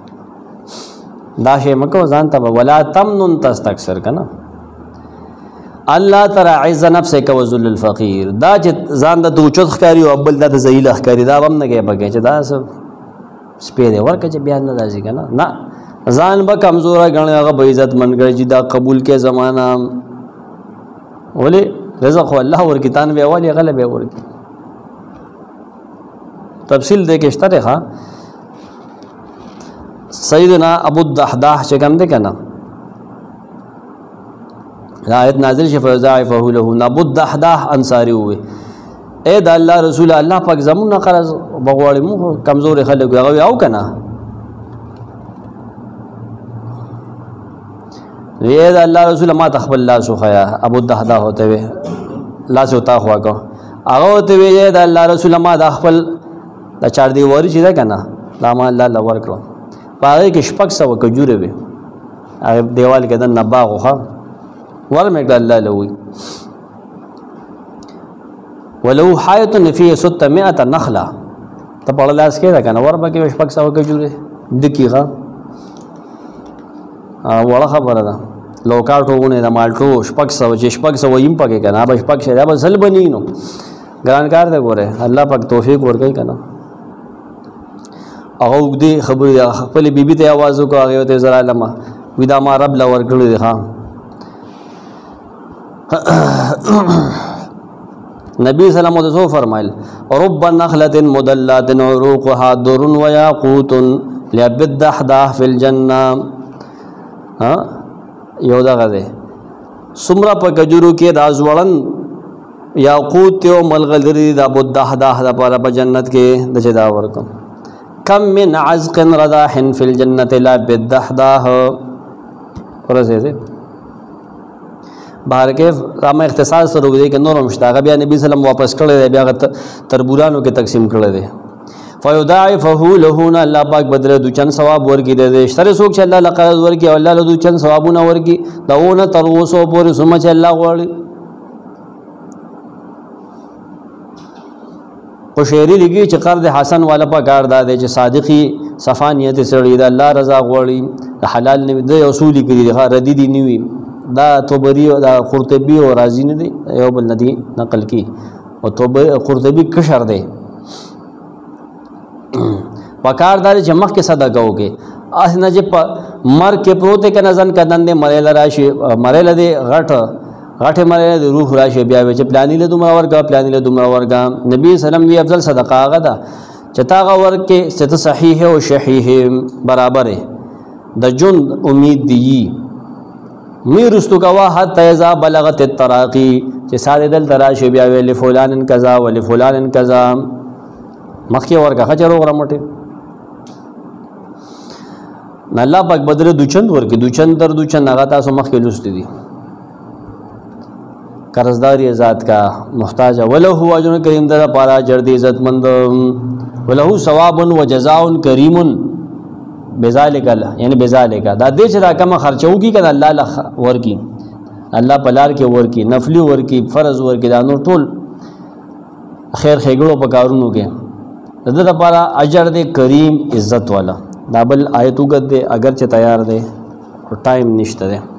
دا شی مکو ځان ته ولا تمنن تستكثر کنه الله تعالی عز نفسك وذل الفقير دا چې ځان د توچت خکاری او بل د ذلیل خکاری دا هم نه کې بګی چې دا سپیره ورکه چې بیان نه راځي کنه نه ځان به کمزور غنه هغه به عزت منګړي چې دا قبول کې زمانہ ولی رزق الله ورکتان به والی غله به ورکی تفصیل دے کے اشترے خواہ سیدنا ابو الدحداح چکم دے کنا آیت نازل شفاظائفہ لہو ابو الدحداح انصاری ہوئے اے دا اللہ رسول اللہ پاک زمون قرض بغواری مو کمزور خلق ہوئے او کنا اے دا اللہ رسول ما تخبر اللہ سخیا ابو الدحداح ہوتے ہوئے اللہ سے اتا خواہ کو آغا ہوتے ہوئے اے دا اللہ رسول ما تخبر دا چار دیواری چې ده کنه دا ما الله لور کړو پاره کې شپږ سو کجوره وي هغه دیوال کې د نباغ خو ور مګ الله لوي ولو حایت فی 600 نخله ته په لاس کې ده کنه ور به کې شپږ سو کجوره دکیغه وړه خبره ده لوکاټونه د مالټو شپږ سو چې شپږ سو یم پکې کنه به شپږ شه دا به سل بنینو ګران کار ده ګوره الله پاک توفیق ورکړي کنه او دې خبرې خپل بیبي ته आवाज وکړ هغه ته زرا لمه ودا ما رب لا ورکړي ها نبی سلام الله علیه فرمایل رب النخله مدلات عروقها در وياقوت لعبد الدحداح في الجنه ها یو دا غده سمرا په کجورو کې راز وړن یاقوت او ملغلری د ابو الدحداح د پاره په جنت کې د چدا ورکم کم من عزق رداح فی الجنه لا بالدحداح ورسه دې بهر کې رام اختصار سره وګړي کې نور مشتاق بیا نبی سلام واپس کړل بیا تربورانو کې تقسیم کړل دي فیضاعفه له الله پاک بدل دو چن ثواب ورکی دے شر سوک چې الله لقرض ورکی او الله له دو چن ثوابونه ورکی داونه تر وسو پورې سم چې الله غواړي قشيري لګي چې قرض حسن والا په کار دادې چې صادقي صفانیت سړي د الله رضا غواړي د حلال نه د اصولي کړي ردی دي نیوي دا توبري او دا قرطبي او رازي نه دي یو بل ندي نقل کی او قرطبي کشر دی پکار دار چې مخ کې صدقه وکي اسنه چې مر کې پروت کې نزن کدن دې مړل راشي مړل دې غټه مړل دې روح راشي بیا چې پلاني له دومره ورګه پلاني له دومره ورګه نبی سلام وی افضل صدقه هغه ده چې تاغه ورکه ست صحیح او صحیح برابر د جون امید دی میرستو کوا حتی اذا بلغت التراقی چې ساده دل تراشي بیا ویل فلان کذا ول فلان کذا مخکې ورکه خجر وغرمټه الله پاک بدر دوچند ورکه دوچند در دوچند هغه تاسو مخکې لوستي دي قرضداري ذات کا محتاج وله اجر کریم در پارا جرد عزت مند وله ثواب و جزاء کریم بذالک یعنی بذالک دا دې چې دا کوم خرچو کی کله الله ورکی الله پلار کې ورکی نفلی ورکی فرض ورکی دا نور ټول خیر خېګړو په کارونو کې دغه لپاره اجر دې کریم عزت والا دا بل آیت وګد دې اگر چې تیار دې او ټایم نشته دې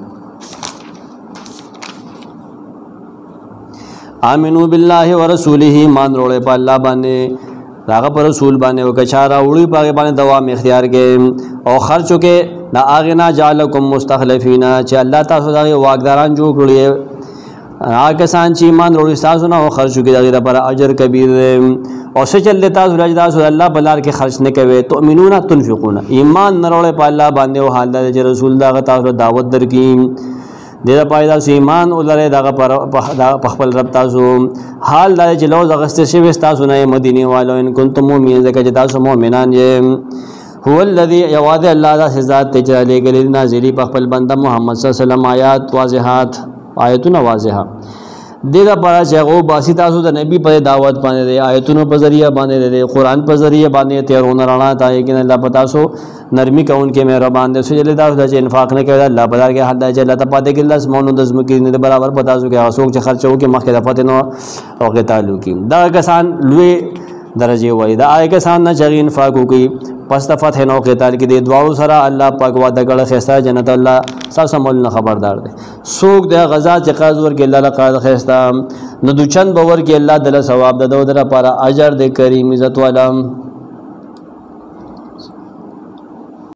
آمنو بالله ورسوله مان روړې په الله باندې داغه پر رسول باندې او کچارا وړي پاګه باندې دوام اختیار کې او خرچو کې دا اغنا جعلکم مستخلفین چې الله تاسو دغه واغداران جوړ کړی هغه سان چې ایمان وروړي تاسو نه او خرچو کې دغه پر اجر کبیر او څه چل تاسو راځي تاسو الله بلار کې خرچ نه کوي تؤمنون تنفقون ایمان نه وروړي په الله باندې او حال د رسول دغه تاسو دعوت درکې دغه پایدا ایمان ولري دغه په خپل رب تاسو حال د جلو زغست شوي تاسو نه مدینه والو ان کنتم مؤمنین ځکه چې تاسو مؤمنان یې هو الذی یواد الله ذات ذات تجلی گلی نازلی په خپل بنده محمد صلی الله علیه وسلم آیات واضحات آیتونه واضحه دغه پر چې هغه باسی تاسو د نبی په دعوت باندې آیتونو په ذریعہ باندې قرآن په ذریعہ باندې تیرونه رانا تا یقین الله پتا سو نرمی کون کې مهربان دي سجل تاسو د انفاق نه کوي الله بلار کې حد چې الله ته پاتې کې الله سمونو د زمکې نه برابر پتا سو کې اسوک چې خرچو کې مخکې د فتنو او قتالو کې دا کسان لوی درجه وای دا آی کسان نه چې انفاق کوي پس د فتح نو قتال کې د دعاو سره الله پاک وعده کړه خسته جنت الله تاسو مول نه خبردار دي سوق د غزا چې قاز ور کې الله لقد خسته نو دوچن باور کې الله دل ثواب د دوه لپاره اجر د کریم عزت والا